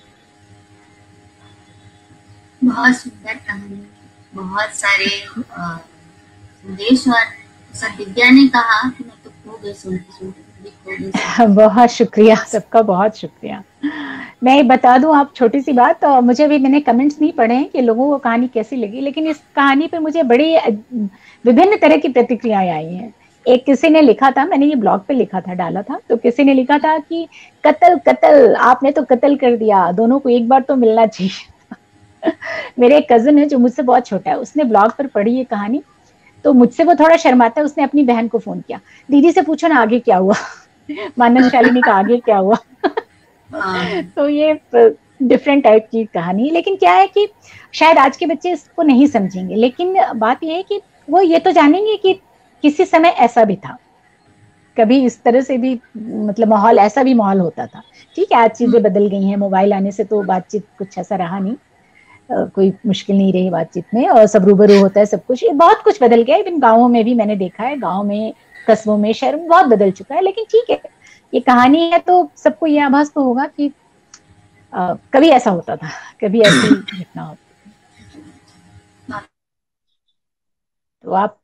बहुत सुंदर कहानी, बहुत सारे संदेश। और सद्विद्या ने कहा कि मैं तो खो गई सुनते बहुत शुक्रिया सबका, बहुत शुक्रिया। मैं बता दूं आप छोटी सी बात, मुझे भी, मैंने कमेंट्स नहीं पढ़े हैं कि लोगों को कहानी कैसी लगी, लेकिन इस कहानी पे मुझे बड़ी विभिन्न तरह की प्रतिक्रियाएं आई हैं। एक किसी ने लिखा था, मैंने ये ब्लॉग पे लिखा था, डाला था, तो किसी ने लिखा था कि कत्ल कत्ल, आपने तो कत्ल कर दिया, दोनों को एक बार तो मिलना चाहिए। मेरे एक कजिन है जो मुझसे बहुत छोटा है, उसने ब्लॉग पर पढ़ी ये कहानी, तो मुझसे वो थोड़ा शर्माता है, उसने अपनी बहन को फोन किया, दीदी से पूछो ना आगे क्या हुआ। मानस शालिनी का आगे क्या हुआ। तो ये डिफरेंट टाइप की कहानी, लेकिन क्या है कि शायद आज के बच्चे इसको नहीं समझेंगे, लेकिन बात ये है कि वो ये तो जानेंगे कि किसी समय ऐसा भी था, कभी इस तरह से भी, मतलब माहौल, ऐसा भी माहौल होता था। ठीक है, आज चीजें बदल गई हैं, मोबाइल आने से तो बातचीत कुछ ऐसा रहा नहीं, कोई मुश्किल नहीं रही बातचीत में, और सब रूबरू होता है, सब कुछ, बहुत कुछ बदल गया। इवन गाँवों में भी मैंने देखा है, गाँव में, कस्बों में, शहर में बहुत बदल चुका है। लेकिन ठीक है, ये कहानी है तो सबको ये आभास तो होगा कि कभी ऐसा होता था, कभी ऐसी घटना होती थी। तो आप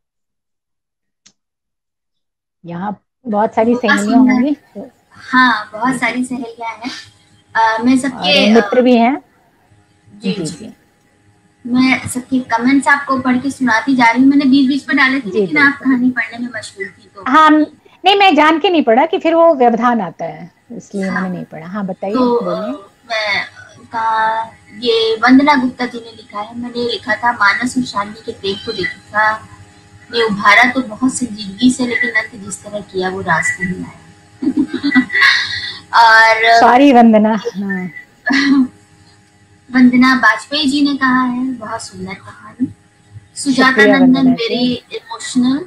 यहाँ बहुत सारी सहेलियां होंगी। हाँ, बहुत सारी सहेलियां हैं। मैं सबके मित्र भी हैं। जी जी, मैं सबके कमेंट्स आपको पढ़ के सुनाती जा रही हूँ। मैंने बीच बीच में डाले थे, लेकिन आप कहानी पढ़ने में मशगूल थी तो हाँ, नहीं, मैं जान के नहीं पढ़ा कि फिर वो व्यवधान आता है, इसलिए मैंने नहीं पढ़ा। हाँ बताइए। तो मैं ये वंदना गुप्ता जी ने लिखा है, मैंने लिखा था, मानस और शालिनी के प्रेम को देखा ने उभारा तो बहुत संजीदगी से, लेकिन अंत जिस तरह किया वो रास्ते नहीं आया। और सॉरी वंदना। वंदना बाजपेयी जी ने कहा है, बहुत सुंदर कहानी। Sujata Nandan very emotional.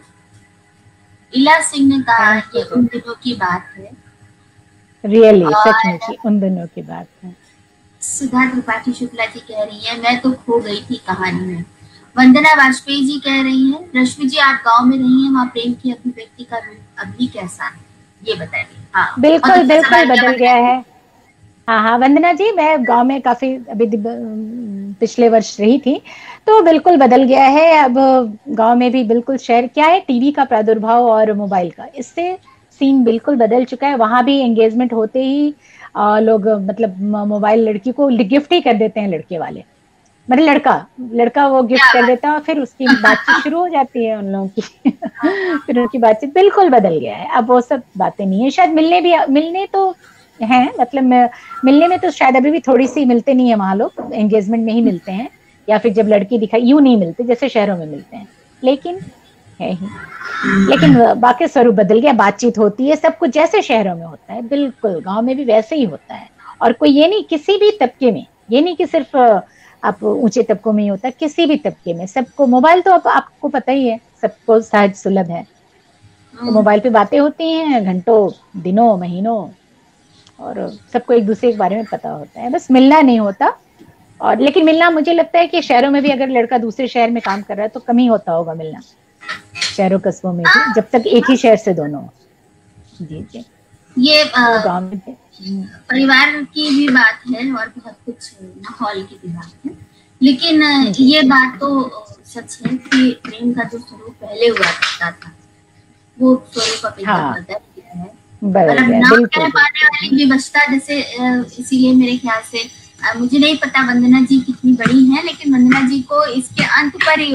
इला सिंह ने कहा ये उन दिनों की बात है, रियली सचमुच उन दिनों की बात है। सुधा त्रिपाठी शुक्ला जी कह रही है, मैं तो खो गई थी कहानी में। वंदना वाजपेयी जी कह रही हैं, रश्मि जी आप गांव में रही हैं, वहाँ प्रेम की अभिव्यक्ति का रूप अभी कैसा है, ये बताइए। हाँ, बिल्कुल बिल्कुल बदल गया है। हाँ हाँ वंदना जी, मैं गांव में काफी अभी पिछले वर्ष रही थी, तो बिल्कुल बदल गया है। अब गांव में भी बिल्कुल, शहर क्या है, टीवी का प्रादुर्भाव और मोबाइल का, इससे सीन बिल्कुल बदल चुका है। वहां भी एंगेजमेंट होते ही लोग, मतलब मोबाइल लड़की को गिफ्ट ही कर देते हैं, लड़के वाले, मतलब लड़का वो गिफ्ट कर देता है, फिर उसकी बातचीत शुरू हो जाती है उन लोगों की। फिर उनकी बातचीत बिल्कुल बदल गया है, अब वो सब बातें नहीं है। शायद मिलने तो हैं, मतलब मिलने में तो शायद अभी भी थोड़ी सी मिलते नहीं है वहां लोग, एंगेजमेंट में ही मिलते हैं, या फिर जब लड़की दिखाई, यूं नहीं मिलते जैसे शहरों में मिलते हैं, लेकिन है ही। लेकिन बाकी स्वरूप बदल गया, बातचीत होती है, सब कुछ जैसे शहरों में होता है, बिल्कुल गांव में भी वैसे ही होता है। और कोई ये नहीं, किसी भी तबके में, ये नहीं कि सिर्फ आप ऊंचे तबकों में ही होता है, किसी भी तबके में सबको मोबाइल तो आपको पता ही है, सबको सहज सुलभ है, तो मोबाइल पे बातें होती हैं घंटों, दिनों, महीनों, और सबको एक दूसरे के बारे में पता होता है, बस मिलना नहीं होता। और लेकिन मिलना, मुझे लगता है कि शहरों में भी अगर लड़का दूसरे शहर में काम कर रहा है तो कम ही होता होगा मिलना, शहरों कस्बों में भी, जब तक एक ही शहर से दोनों। जी जी, ये गांव में परिवार की भी बात है और बहुत कुछ माहौल की भी बात है, लेकिन ये बात तो सच है कि प्रेम का जो स्वरूप पहले हुआ करता था, वो स्वरूप अब बदल गया है। मतलब नाम कह पाने वाली विवशता, जैसे इसीलिए मेरे ख्याल से, मुझे नहीं पता वंदना जी कितनी बड़ी हैं, लेकिन वंदना जी को इसके अंत पर ही हुई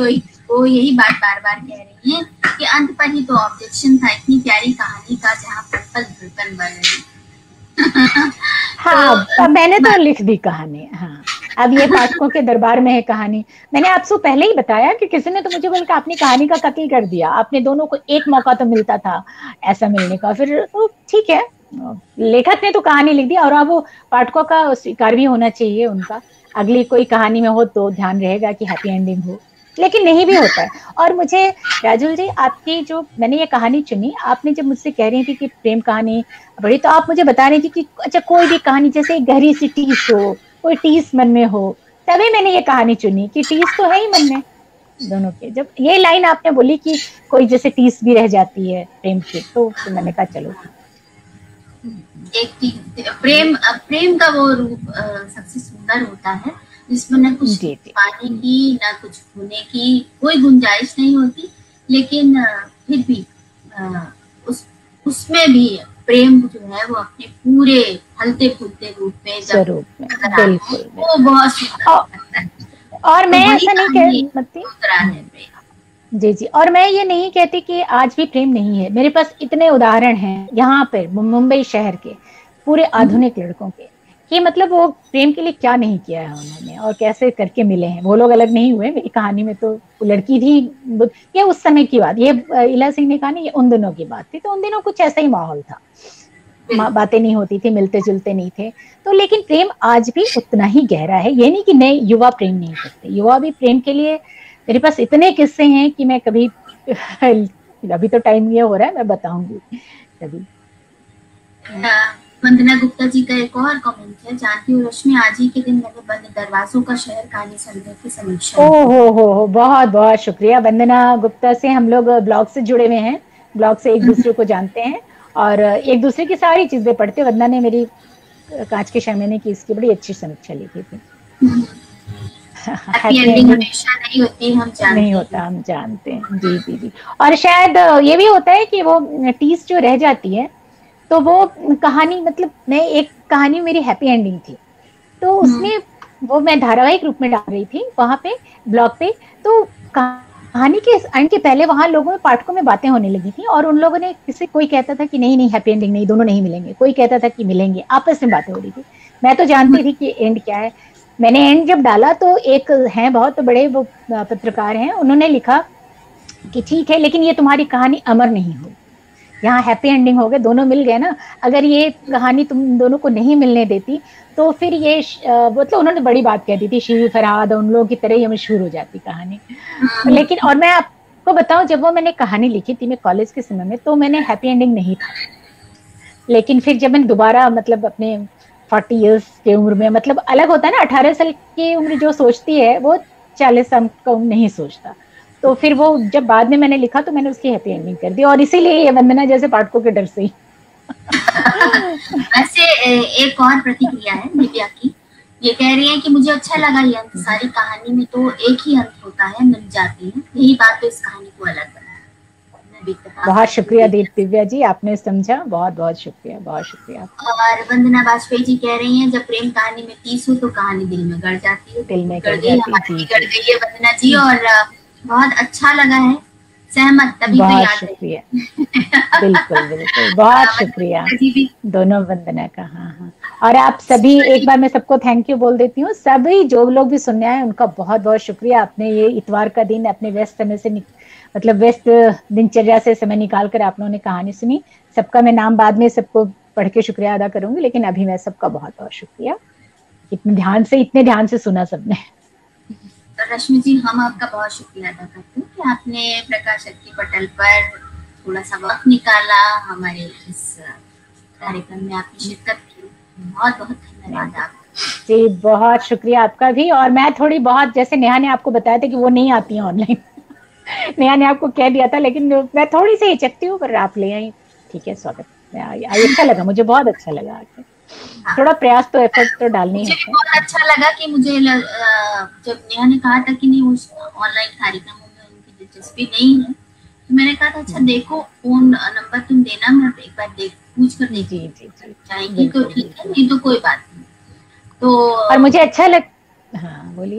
वो यही बात बार बार कह रही हैं कि अंत पर ही तो ऑब्जेक्शन था इतनी प्यारी कहानी का जहाँ पल पल धड़कन बढ़ रही। हाँ, तो मैंने तो लिख दी कहानी। हाँ, अब ये पाठकों के दरबार में है कहानी। मैंने आपसे पहले ही बताया कि किसी ने तो मुझे बोला कि आपने कहानी का कत्ल कर दिया, आपने दोनों को एक मौका तो मिलता था ऐसा मिलने का। फिर तो ठीक है, लेखक ने तो कहानी लिख दी, और अब वो पाठकों का स्वीकार भी होना चाहिए उनका। अगली कोई कहानी में हो तो ध्यान रहेगा कि हैप्पी एंडिंग हो, लेकिन नहीं भी होता है। और मुझे राजुल जी, आपकी जो मैंने ये कहानी चुनी, आपने जब मुझसे कह रही थी कि प्रेम कहानी बड़ी, तो आप मुझे बता रही थी कि अच्छा कोई भी कहानी जैसे एक गहरी सी टीस हो, कोई टीस मन में हो, तभी मैंने ये कहानी चुनी कि टीस तो है ही मन में दोनों के। जब ये लाइन आपने बोली कि कोई जैसे टीस भी रह जाती है प्रेम की, तो मैंने कहा चलो एक प्रेम प्रेम का वो रूप सबसे सुंदर होता है जिसमें न कुछ पाने की न कुछ खोने की कोई गुंजाइश नहीं होती, लेकिन फिर भी उसमें भी प्रेम जो है वो अपने पूरे फलते फूलते रूप में जब बिल्कुल वो बहुत सुंदर लगता है। और मैं ऐसा नहीं कहती जी जी, और मैं ये नहीं कहती कि आज भी प्रेम नहीं है। मेरे पास इतने उदाहरण हैं यहाँ पर मुंबई शहर के पूरे आधुनिक लड़कों के, कि मतलब वो प्रेम के लिए क्या नहीं किया है उन्होंने और कैसे करके मिले हैं। वो लोग अलग नहीं हुए मेरी कहानी में, तो लड़की थी, ये उस समय की बात, ये इला सिंह ने कहा नहीं, ये उन दिनों की बात थी। तो उन दिनों कुछ ऐसा ही माहौल था, बातें नहीं होती थी, मिलते जुलते नहीं थे। तो लेकिन प्रेम आज भी उतना ही गहरा है। ये नहीं कि नए युवा प्रेम नहीं करते, युवा भी प्रेम के लिए, मेरे पास इतने किस्से हैं कि मैं कभी अभी तो टाइम ये हो रहा है, मैं बताऊंगी कभी। वंदना गुप्ता जी का एक और कमेंट है, जानती हूँ रश्मि आज ही के दिन मैंने बंद दरवाजों का शहर कहानी संग्रह की समीक्षा। हो बहुत बहुत शुक्रिया वंदना गुप्ता से। हम लोग ब्लॉग से जुड़े हुए हैं, ब्लॉग से एक दूसरे को जानते हैं और एक दूसरे की सारी चीजें पढ़ते। वंदना ने मेरी कांच के शैम्य की इसकी बड़ी अच्छी समीक्षा लिखी थी। हैप्पी एंडिंग हमेशा नहीं होती, हम जानते नहीं होता, हम जानते हैं। जी जी जी। और शायद ये भी होता है कि वो टीस जो रह जाती है, तो वो कहानी, मतलब मैं एक कहानी मेरी हैप्पी एंडिंग थी, तो उसमें वो मैं धारावाहिक रूप में डाल रही थी वहां पे ब्लॉग पे। तो कहानी के एंड के पहले वहां लोगों में, पाठकों में बातें होने लगी थी, और उन लोगों ने, किसी कोई कहता था कि नहीं नहीं हैप्पी एंडिंग नहीं, दोनों नहीं मिलेंगे, कोई कहता था कि मिलेंगे, आपस में बातें हो रही थी। मैं तो जानती थी कि एंड क्या है। मैंने एंड जब डाला तो एक हैं बहुत बड़े वो पत्रकार हैं, उन्होंने लिखा कि ठीक है लेकिन ये तुम्हारी कहानी अमर नहीं होगी, यहाँ हैप्पी एंडिंग हो गए, दोनों मिल गए ना, अगर ये कहानी तुम दोनों को नहीं मिलने देती तो फिर ये मतलब उन्होंने बड़ी बात कह दी थी, शिवी फरहाद उन लोगों की तरह ये मशहूर हो जाती कहानी। लेकिन और मैं आपको बताऊं, जब वो मैंने कहानी लिखी थी मैं कॉलेज के समय में, तो मैंने हैप्पी एंडिंग नहीं था। लेकिन फिर जब मैंने दोबारा, मतलब अपने 40 इयर्स की उम्र में, मतलब अलग होता है ना, 18 साल की उम्र जो सोचती है वो 40 साल का नहीं सोचता। तो फिर वो जब बाद में मैंने लिखा तो मैंने उसकी हैप्पी एंडिंग कर दी, और इसीलिए ये वंदना जैसे पाठकों के डर से ही। वैसे एक और प्रतिक्रिया है दिव्या की, ये कह रही है कि मुझे अच्छा लगा ये अंत, सारी कहानी में तो एक ही अंत होता है, मिल जाती है, यही बात तो इस कहानी को अलग बनाया। बहुत शुक्रिया दिव्या जी, आपने समझा, बहुत बहुत शुक्रिया, बहुत शुक्रिया। और वंदना वाजपेयी जी कह रही हैं जब प्रेम कहानी में टीस हो तो कहानी दिल में गड़ जाती है, दिल में गड़ गई है वंदना जी, और बहुत अच्छा लगा है, सहमत, तभी तो याद शुक्रिया। बिल्कुल बिल्कुल, बहुत शुक्रिया दोनों वंदना का। हाँ हाँ, और आप सभी, एक बार मैं सबको थैंक यू बोल देती हूँ, सभी जो लोग भी सुनने आए उनका बहुत बहुत शुक्रिया। आपने ये इतवार का दिन अपने व्यस्त समय से, मतलब व्यस्त दिनचर्या से समय निकाल कर आप लोगों ने कहानी सुनी। सबका मैं नाम बाद में सबको पढ़ के शुक्रिया अदा करूंगी, लेकिन अभी मैं सबका बहुत बहुत शुक्रिया, इतने ध्यान से सुना सबने। रश्मि जी, हम आपका बहुत शुक्रिया अदा करते हैं कि आपने प्रकाशक के पटल पर थोड़ा सा वक्त निकाला, हमारे इस कार्यक्रम में आपकी शिरकत की। बहुत बहुत धन्यवाद आपका जी, बहुत शुक्रिया आपका भी। और मैं थोड़ी बहुत, जैसे नेहा ने आपको बताया था कि वो नहीं आती है ऑनलाइन, नेहा ने आपको कह दिया था, लेकिन मैं थोड़ी सी हिचकती हूँ, पर आप ले आई, ठीक है, स्वागत। अच्छा लगा, मुझे बहुत अच्छा लगा आके। थोड़ा प्रयास तो, एफर्ट तो डालनी है। मुझे बहुत अच्छा लगा कि मुझे जब नेहा ने कहा था कि नहीं उस ऑनलाइन कार्यक्रमों में उनकी दिलचस्पी नहीं है, तो मैंने कहा था अच्छा देखो, फोन नंबर तुम देना, मैं एक बार पूछ कर जाएगी तो ठीक है, नहीं तो कोई बात नहीं। तो और मुझे अच्छा हाँ बोलिए।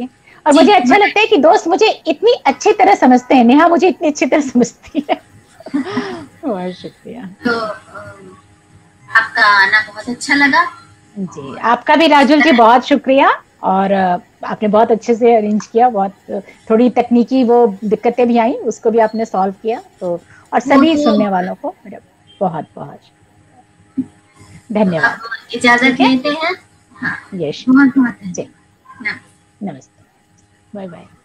और मुझे अच्छा लगता है कि दोस्त मुझे इतनी अच्छी तरह समझते हैं, नेहा मुझे इतनी अच्छी तरह समझती है। बहुत शुक्रिया। तो आपका आना बहुत अच्छा लगा जी, आपका भी राजुल जी बहुत शुक्रिया। और आपने बहुत अच्छे से अरेंज किया, बहुत थोड़ी तकनीकी वो दिक्कतें भी आई, उसको भी आपने सॉल्व किया। तो और सभी सुनने वालों को मेरा बहुत बहुत धन्यवाद। अब इजाजत लेते हैं। हाँ, यश बहुत बहुत जी, धन्यवाद। नमस्ते, बाय बाय।